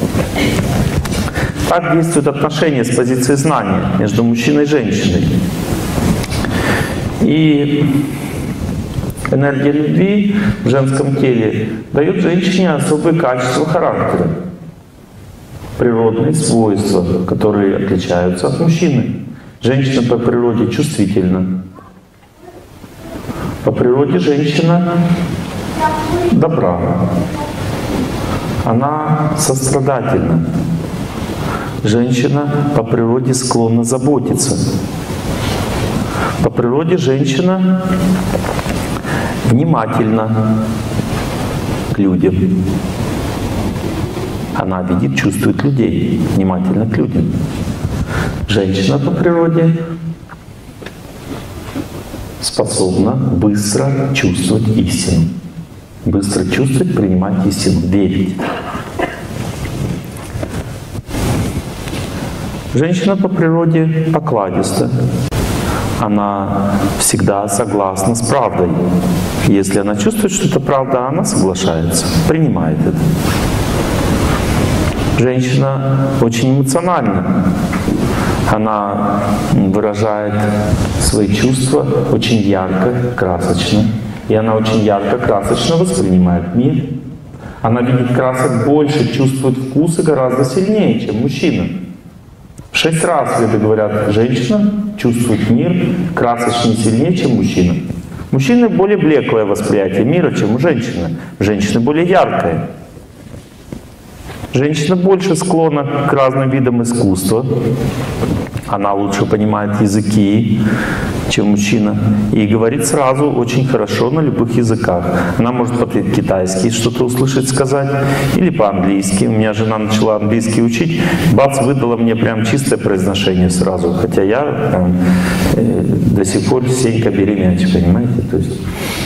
Так действуют отношения с позиции знания между мужчиной и женщиной. И энергия любви в женском теле дает женщине особые качества характера, природные свойства, которые отличаются от мужчины. Женщина по природе чувствительна. По природе женщина добра. Она сострадательна. Женщина по природе склонна заботиться. По природе женщина внимательна к людям. Она видит, чувствует людей, внимательна к людям. Женщина по природе способна быстро чувствовать истину. Быстро чувствовать, принимать истину, верить. Женщина по природе покладиста. Она всегда согласна с правдой. Если она чувствует, что это правда, она соглашается, принимает это. Женщина очень эмоциональна. Она выражает свои чувства очень ярко, красочно. И она очень ярко, красочно воспринимает мир. Она видит красок больше, чувствует вкусы гораздо сильнее, чем мужчина. 6 раз, люди говорят, женщина чувствует мир красочнее, сильнее, чем мужчина. У мужчины более блеклое восприятие мира, чем у женщины. У женщины более яркое. Женщина больше склонна к разным видам искусства. Она лучше понимает языки, чем мужчина. И говорит сразу очень хорошо на любых языках. Она может по-китайски что-то услышать, сказать, или по-английски. У меня жена начала английский учить, бац, выдала мне прям чистое произношение сразу. Хотя я до сих пор Сенька бери мяч, понимаете? То есть,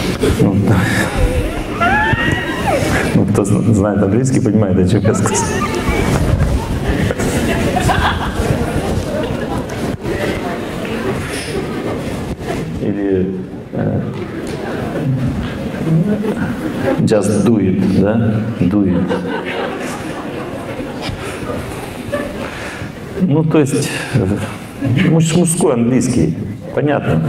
кто знает английский, понимает, о чем я сказал. Just do it, да? Do it. Ну, то есть, мужской, английский, понятно.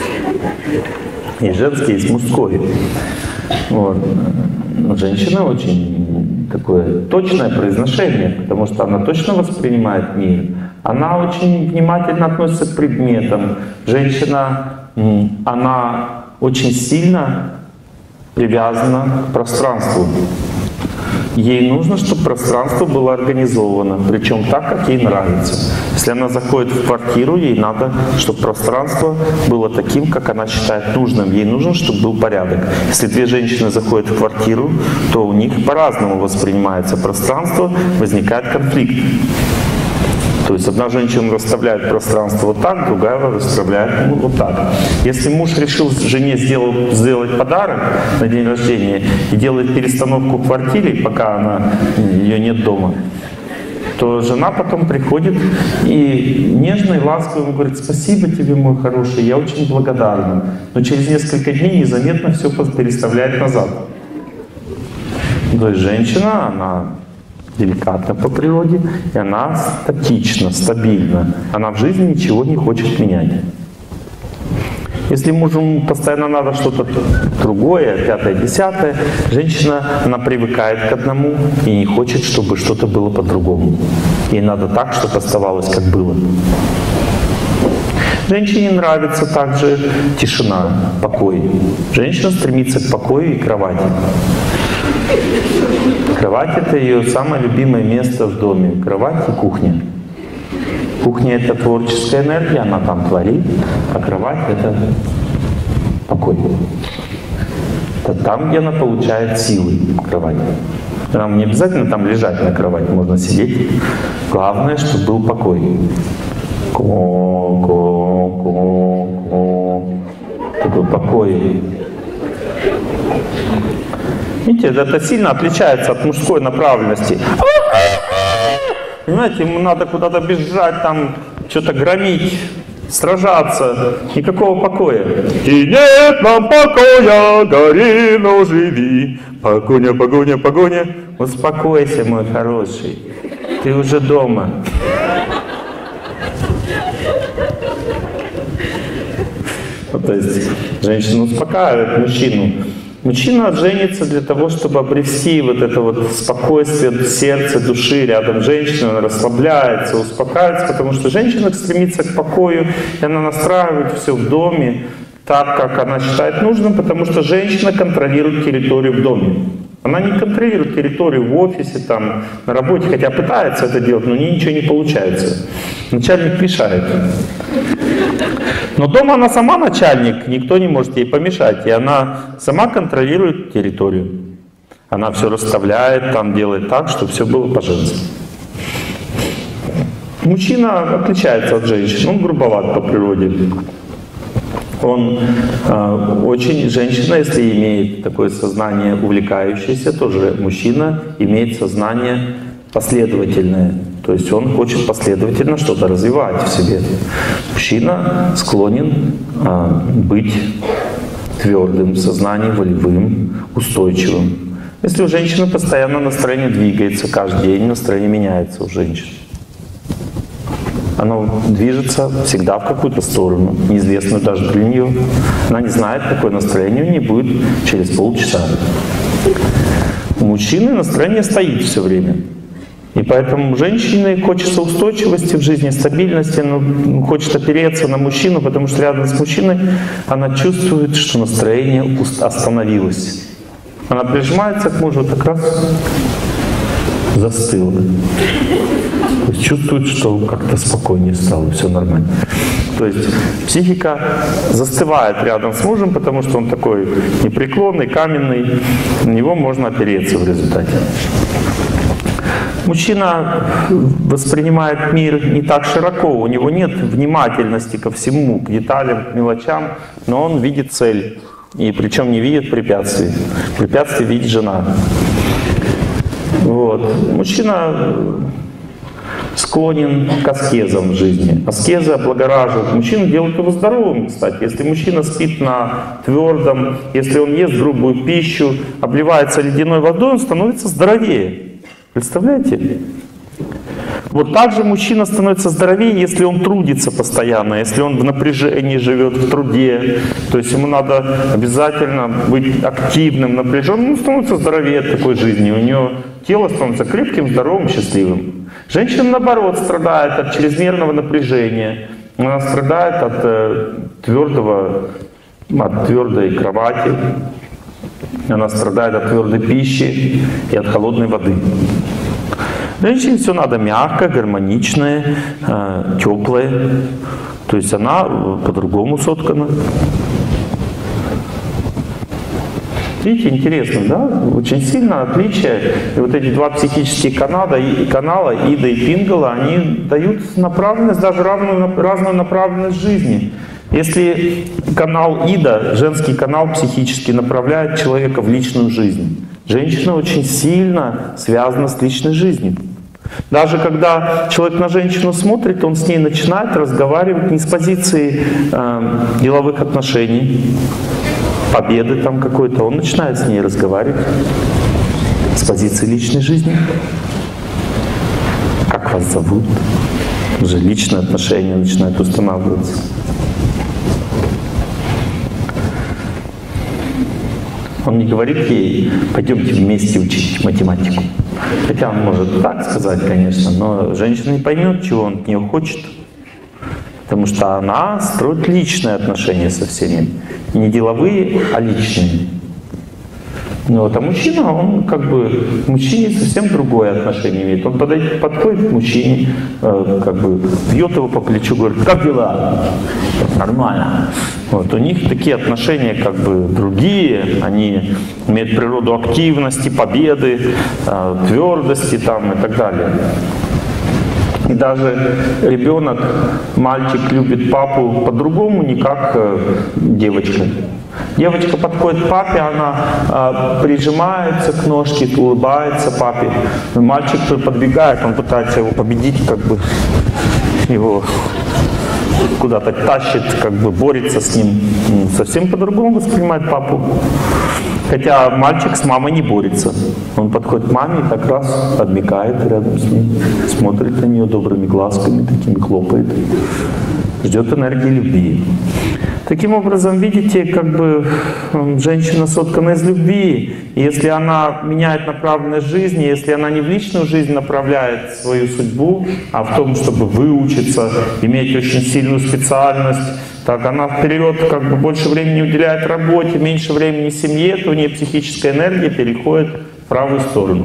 И женский, есть мужской. Вот. Женщина очень такое точное произношение, потому что она точно воспринимает мир. Она очень внимательно относится к предметам. Женщина, она очень сильно привязана к пространству. Ей нужно, чтобы пространство было организовано, причем так, как ей нравится. Если она заходит в квартиру, ей надо, чтобы пространство было таким, как она считает нужным. Ей нужно, чтобы был порядок. Если две женщины заходят в квартиру, то у них по-разному воспринимается пространство, возникает конфликт. То есть одна женщина расставляет пространство вот так, другая расставляет вот так. Если муж решил жене сделать подарок на день рождения и делает перестановку в квартире, пока ее нет дома, то жена потом приходит и нежно и ласково ему говорит: спасибо тебе, мой хороший, я очень благодарна. Но через несколько дней незаметно все переставляет назад. То есть женщина, она деликатна по природе, и она статична, стабильна. Она в жизни ничего не хочет менять. Если мужу постоянно надо что-то другое, пятое, десятое, женщина, она привыкает к одному и не хочет, чтобы что-то было по-другому. Ей надо так, чтобы оставалось, как было. Женщине нравится также тишина, покой. Женщина стремится к покою и кровати. Кровать — это ее самое любимое место в доме. Кровать и кухня. Кухня — это творческая энергия, она там творит, а кровать — это покой. Это там, где она получает силы, кровать. Нам не обязательно там лежать на кровати, можно сидеть. Главное, чтобы был покой. Такой покой. Видите, это сильно отличается от мужской направленности. Понимаете, ему надо куда-то бежать, там что-то громить, сражаться. Никакого покоя. И нет нам покоя, гори, но живи. Погоня, погоня, погоня. Успокойся, мой хороший. Ты уже дома. То есть женщина успокаивает мужчину. Мужчина женится для того, чтобы обрести вот это вот спокойствие сердца, души рядом с женщиной. Она расслабляется, успокаивается, потому что женщина стремится к покою, и она настраивает все в доме так, как она считает нужным, потому что женщина контролирует территорию в доме. Она не контролирует территорию в офисе, там, на работе, хотя пытается это делать, но ничего не получается. Начальник мешает. Но дома она сама начальник, никто не может ей помешать. И она сама контролирует территорию. Она все расставляет, там делает так, чтобы все было по-женски. Мужчина отличается от женщин, он грубоват по природе. Он очень, женщина, если имеет такое сознание увлекающееся, тоже мужчина имеет сознание последовательное. То есть он хочет последовательно что-то развивать в себе. Мужчина склонен быть твердым в сознании, волевым, устойчивым. Если у женщины постоянно настроение двигается, каждый день настроение меняется у женщин. Оно движется всегда в какую-то сторону, неизвестную даже для нее. Она не знает, какое настроение у нее будет через полчаса. У мужчины настроение стоит все время. И поэтому женщине хочется устойчивости в жизни, стабильности, но хочет опереться на мужчину, потому что рядом с мужчиной она чувствует, что настроение остановилось. Она прижимается к мужу, так раз застыла. То есть чувствует, что как-то спокойнее стало, все нормально. То есть психика застывает рядом с мужем, потому что он такой непреклонный, каменный, на него можно опереться в результате. Мужчина воспринимает мир не так широко, у него нет внимательности ко всему, к деталям, к мелочам, но он видит цель, и причем не видит препятствий. Препятствия видит жена. Вот. Мужчина склонен к аскезам в жизни. Аскезы облагораживают мужчину, делают его здоровым, кстати. Если мужчина спит на твердом, если он ест грубую пищу, обливается ледяной водой, он становится здоровее. Представляете? Вот так же мужчина становится здоровее, если он трудится постоянно, если он в напряжении живет, в труде. То есть ему надо обязательно быть активным, напряженным, он становится здоровее от такой жизни. У него тело становится крепким, здоровым, счастливым. Женщина, наоборот, страдает от чрезмерного напряжения. Она страдает от твердой кровати. Она страдает от твердой пищи и от холодной воды. Женщине все надо мягкое, гармоничное, теплое. То есть она по-другому соткана. Видите, интересно, да? Очень сильно отличие. И вот эти два психические канала, Ида и Пингала, они дают направленность, даже разную направленность жизни. Если канал Ида, женский канал психический, направляет человека в личную жизнь, женщина очень сильно связана с личной жизнью. Даже когда человек на женщину смотрит, он с ней начинает разговаривать не с позиции деловых отношений, победы там какой-то, он начинает с ней разговаривать с позиции личной жизни. Как вас зовут? Уже личные отношения начинают устанавливаться. Он не говорит ей: пойдемте вместе учить математику. Хотя он может так сказать, конечно, но женщина не поймет, чего он от нее хочет. Потому что она строит личные отношения со всеми. Не деловые, а личные. Вот. А мужчина, он как бы к мужчине совсем другое отношение имеет. Он подходит к мужчине, как бы бьет его по плечу, говорит: как дела? Нормально. Вот. У них такие отношения как бы другие, они имеют природу активности, победы, твердости там, и так далее. И даже ребенок, мальчик любит папу по-другому, не как девочка. Девочка подходит к папе, она прижимается к ножке, улыбается папе. Мальчик подбегает, он пытается его победить, как бы его куда-то тащит, как бы борется с ним. Совсем по-другому воспринимает папу. Хотя мальчик с мамой не борется. Он подходит к маме и так раз подмигает рядом с ней, смотрит на нее добрыми глазками, такими хлопает, ждет энергии любви. Таким образом, видите, как бы женщина соткана из любви. И если она меняет направленность жизни, если она не в личную жизнь направляет свою судьбу, а в том, чтобы выучиться, иметь очень сильную специальность, так она вперед как бы больше времени уделяет работе, меньше времени семье, то у нее психическая энергия переходит в правую сторону.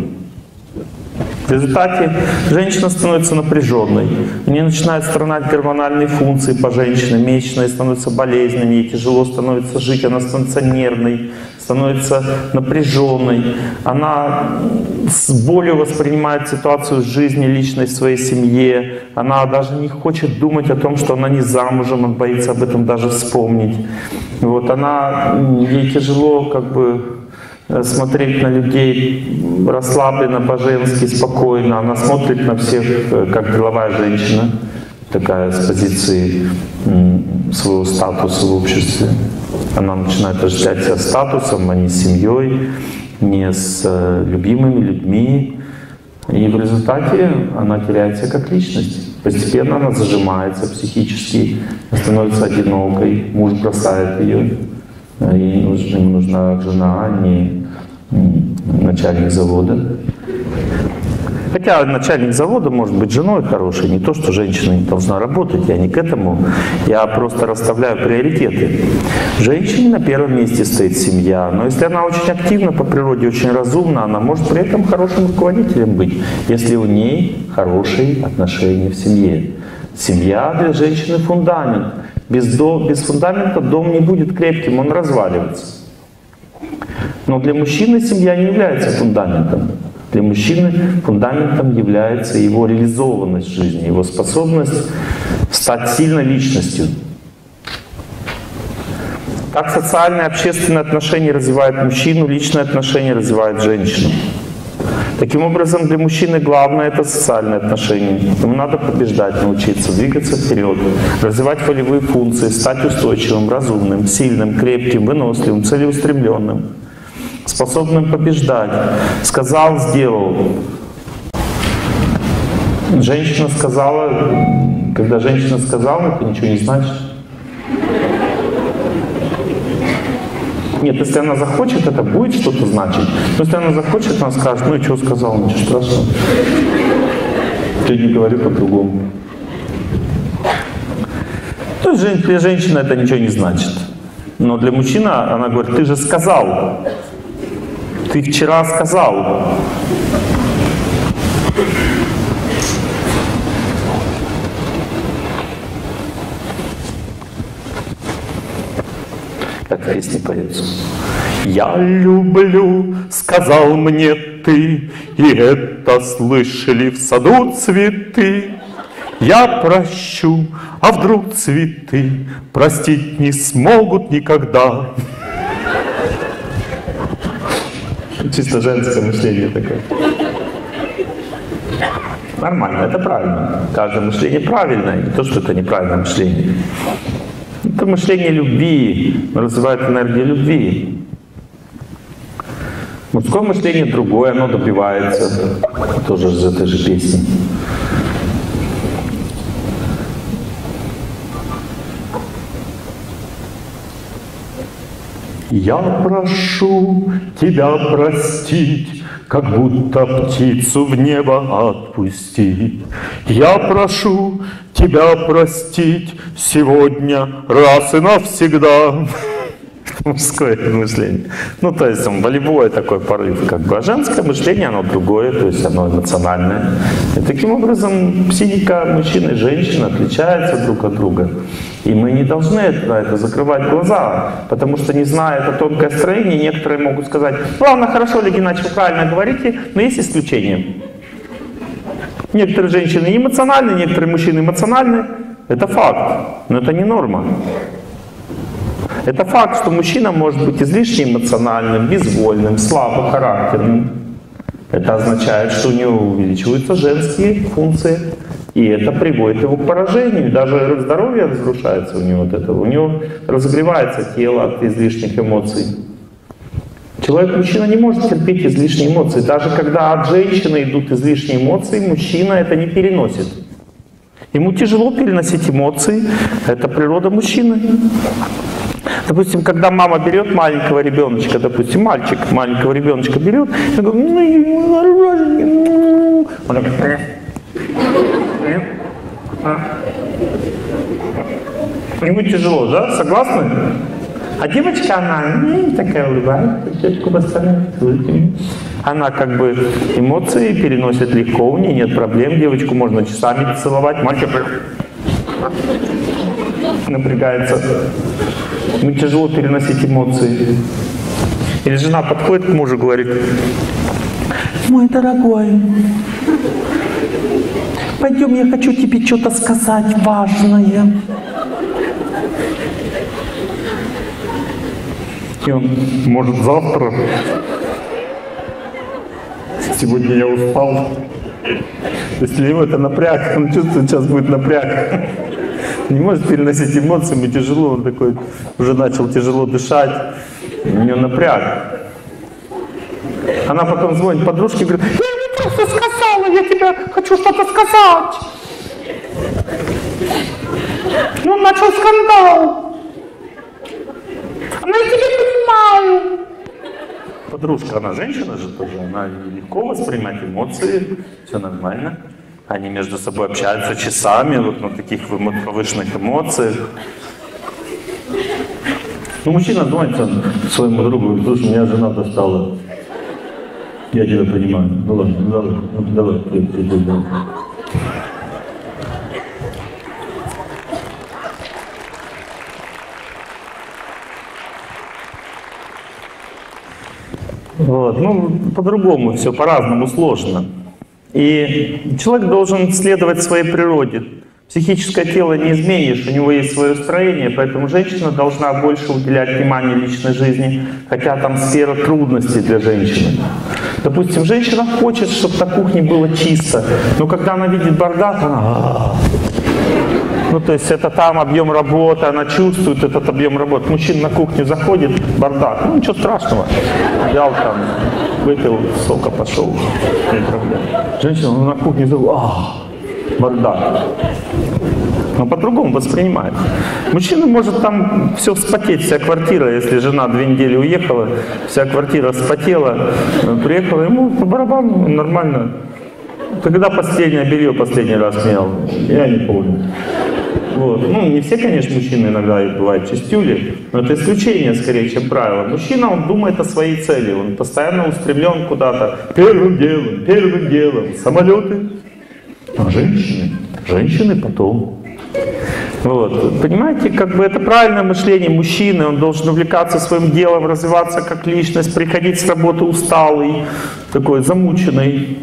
В результате женщина становится напряженной, у нее начинают страдать гормональные функции по женщине, месячные становятся болезненными, ей тяжело становится жить, она становится нервной, становится напряженной, она с болью воспринимает ситуацию в жизни личной, в своей семье, она даже не хочет думать о том, что она не замужем, она боится об этом даже вспомнить. Вот, ей тяжело как бы смотреть на людей расслабленно, по-женски, спокойно. Она смотрит на всех, как деловая женщина, такая с позиции своего статуса в обществе. Она начинает ожидать себя статусом, а не с семьей, не с любимыми людьми. И в результате она теряет себя как личность. Постепенно она зажимается психически, становится одинокой, муж бросает ее. Ей нужна жена, а не начальник завода. Хотя начальник завода может быть женой хорошей, не то, что женщина не должна работать, я не к этому. Я просто расставляю приоритеты. Женщине на первом месте стоит семья, но если она очень активна по природе, очень разумна, она может при этом хорошим руководителем быть, если у ней хорошие отношения в семье. Семья для женщины — фундамент. Без фундамента дом не будет крепким, он разваливается. Но для мужчины семья не является фундаментом. Для мужчины фундаментом является его реализованность в жизни, его способность стать сильной личностью. Так социальные, общественные отношения развивают мужчину, личные отношения развивают женщину. Таким образом, для мужчины главное — это социальные отношения. Ему надо побеждать, научиться, двигаться вперед, развивать волевые функции, стать устойчивым, разумным, сильным, крепким, выносливым, целеустремленным, способным побеждать. Сказал, сделал. Женщина сказала, когда женщина сказала, это ничего не значит. Нет, если она захочет, это будет что-то значить. Но если она захочет, она скажет, ну и что сказал, ничего страшного. Ты не говори по-другому. То есть для женщины это ничего не значит. Но для мужчины она говорит, ты же сказал. Ты вчера сказал. Как в песне поется. «Я люблю, сказал мне ты, и это слышали в саду цветы. Я прощу, а вдруг цветы простить не смогут никогда». Чисто женское мышление такое. Нормально, это правильно. Каждое мышление правильное, не то, что это неправильное мышление. Это мышление любви, развивает энергию любви. Мужское мышление другое, оно добивается. Тоже из этой же песни. Я прошу тебя простить, как будто птицу в небо отпустить. Я прошу тебя простить сегодня раз и навсегда. Мужское мышление. Ну, то есть волевое такой порыв, как бы. А женское мышление, оно другое, то есть оно эмоциональное. И таким образом психика мужчины и женщины отличаются друг от друга. И мы не должны на это закрывать глаза, потому что, не зная это тонкое строение, некоторые могут сказать, ладно, хорошо, Олег Геннадьевич, вы правильно говорите, но есть исключения. Некоторые женщины эмоциональны, некоторые мужчины эмоциональны. Это факт, но это не норма. Это факт, что мужчина может быть излишне эмоциональным, безвольным, слабохарактерным. Это означает, что у него увеличиваются женские функции. И это приводит его к поражению. Даже здоровье разрушается у него от этого. У него разогревается тело от излишних эмоций. Человек-мужчина не может терпеть излишние эмоции. Даже когда от женщины идут излишние эмоции, мужчина это не переносит. Ему тяжело переносить эмоции. Это природа мужчины. Допустим, когда мама берет маленького ребеночка, допустим, мальчик маленького ребеночка берет, и говорит, он такой, ему тяжело, да? Согласны? А девочка, она такая улыбается, тетку поставляет. Она как бы эмоции переносит легко, у нее нет проблем, девочку можно часами целовать, мальчик напрягается. Ему тяжело переносить эмоции. Или жена подходит к мужу и говорит, мой дорогой, пойдем, я хочу тебе что-то сказать важное. И он, может, завтра? Сегодня я устал. Если его это напряг, он чувствует, сейчас будет напряг. Не может переносить эмоции, ему тяжело, он такой уже начал тяжело дышать, у него напряг. Она потом звонит подружке и говорит, я не просто сказала, я тебе хочу что-то сказать. И он начал скандал. Но я тебя понимаю. Подружка, она женщина же тоже, она легко воспринимает эмоции, все нормально. Они между собой общаются часами, вот на таких повышенных эмоциях. Ну, мужчина звонит своему другу, говорит, слушай, меня жена достала. Я тебя понимаю. Ну ладно, давай. Вот, ну, по-другому все, по-разному сложно. И человек должен следовать своей природе. Психическое тело не изменишь, у него есть свое строение, поэтому женщина должна больше уделять внимание личной жизни, хотя там сфера трудностей для женщины. Допустим, женщина хочет, чтобы на кухне было чисто, но когда она видит бардак, она... Ну, то есть это там объем работы, она чувствует этот объем работы. Мужчина на кухню заходит, бардак, ну ничего страшного. Взял там, выпил сока, пошел, не проблема. Женщина на кухне заходит, бардак. Но по-другому воспринимает. Мужчина может там все вспотеть, вся квартира, если жена 2 недели уехала, вся квартира вспотела, приехала, ему по барабану нормально. Когда последнее белье последний раз менял? Я не помню. Вот. Ну, не все, конечно, мужчины иногда бывают чистюли, но это исключение скорее, чем правило. Мужчина, он думает о своей цели, он постоянно устремлен куда-то. Первым делом самолеты. А женщины потом. Вот. Понимаете, как бы это правильное мышление мужчины, он должен увлекаться своим делом, развиваться как личность, приходить с работы усталый, такой замученный,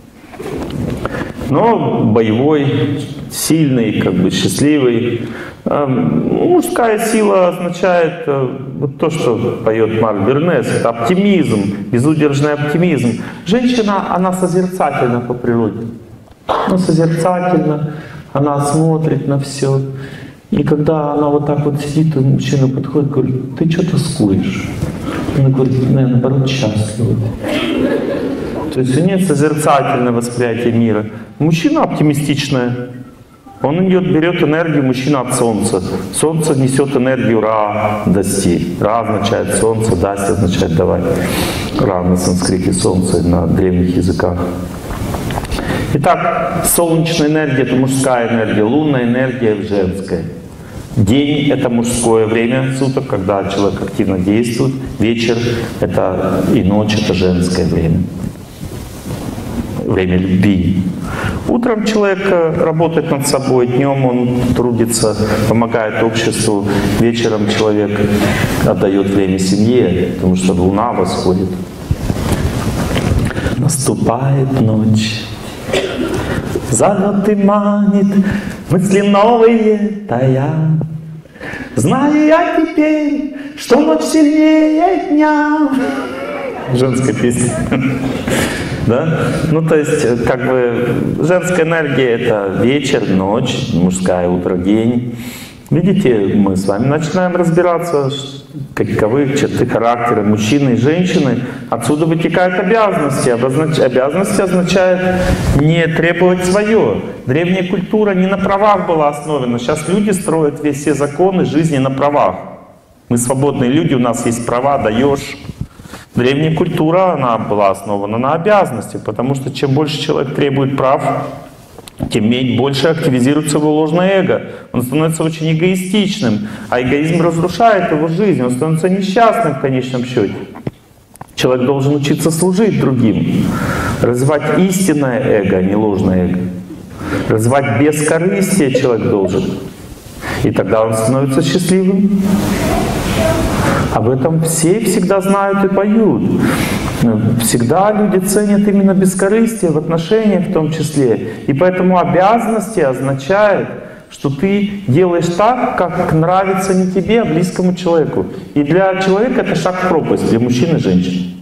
но боевой, сильный, как бы счастливый. Мужская сила означает вот то, что поет Марк Бернес, это оптимизм, безудержный оптимизм. Женщина, она созерцательна по природе. Она созерцательна, она смотрит на все. И когда она вот так вот сидит, то мужчина подходит и говорит: ты что тоскуешь? Она говорит: наверное, наоборот, счастлива. То есть нет созерцательное восприятие мира. Мужчина оптимистичное. Он берет энергию, мужчина, от солнца. Солнце несет энергию радости. Ра означает солнце, дасти означает давать. Ра на санскрите солнце, на древних языках. Итак, солнечная энергия — это мужская энергия, лунная энергия — женская. День — это мужское время суток, когда человек активно действует. Вечер — это и ночь — это женское время. Время любви. Утром человек работает над собой, днем он трудится, помогает обществу, вечером человек отдает время семье, потому что луна восходит. Наступает ночь, зовет и манит, мысли новые тая. Знаю я теперь, что ночь сильнее дня. Женская песня. Да? Ну, то есть, как бы, женская энергия — это вечер, ночь, мужская — утро, день. Видите, мы с вами начинаем разбираться, каковы черты характера мужчины и женщины. Отсюда вытекают обязанности. Обязанности означает не требовать свое. Древняя культура не на правах была основана. Сейчас люди строят все законы жизни на правах. Мы свободные люди, у нас есть права, даешь. Древняя культура, она была основана на обязанностях, потому что чем больше человек требует прав, тем больше активизируется его ложное эго. Он становится очень эгоистичным, а эгоизм разрушает его жизнь, он становится несчастным в конечном счете. Человек должен учиться служить другим, развивать истинное эго, а не ложное эго. Развивать бескорыстие человек должен, и тогда он становится счастливым. Об этом все всегда знают и поют. Всегда люди ценят именно бескорыстие в отношениях в том числе. И поэтому обязанности означают, что ты делаешь так, как нравится не тебе, а близкому человеку. И для человека это шаг в пропасть, для мужчин и женщин.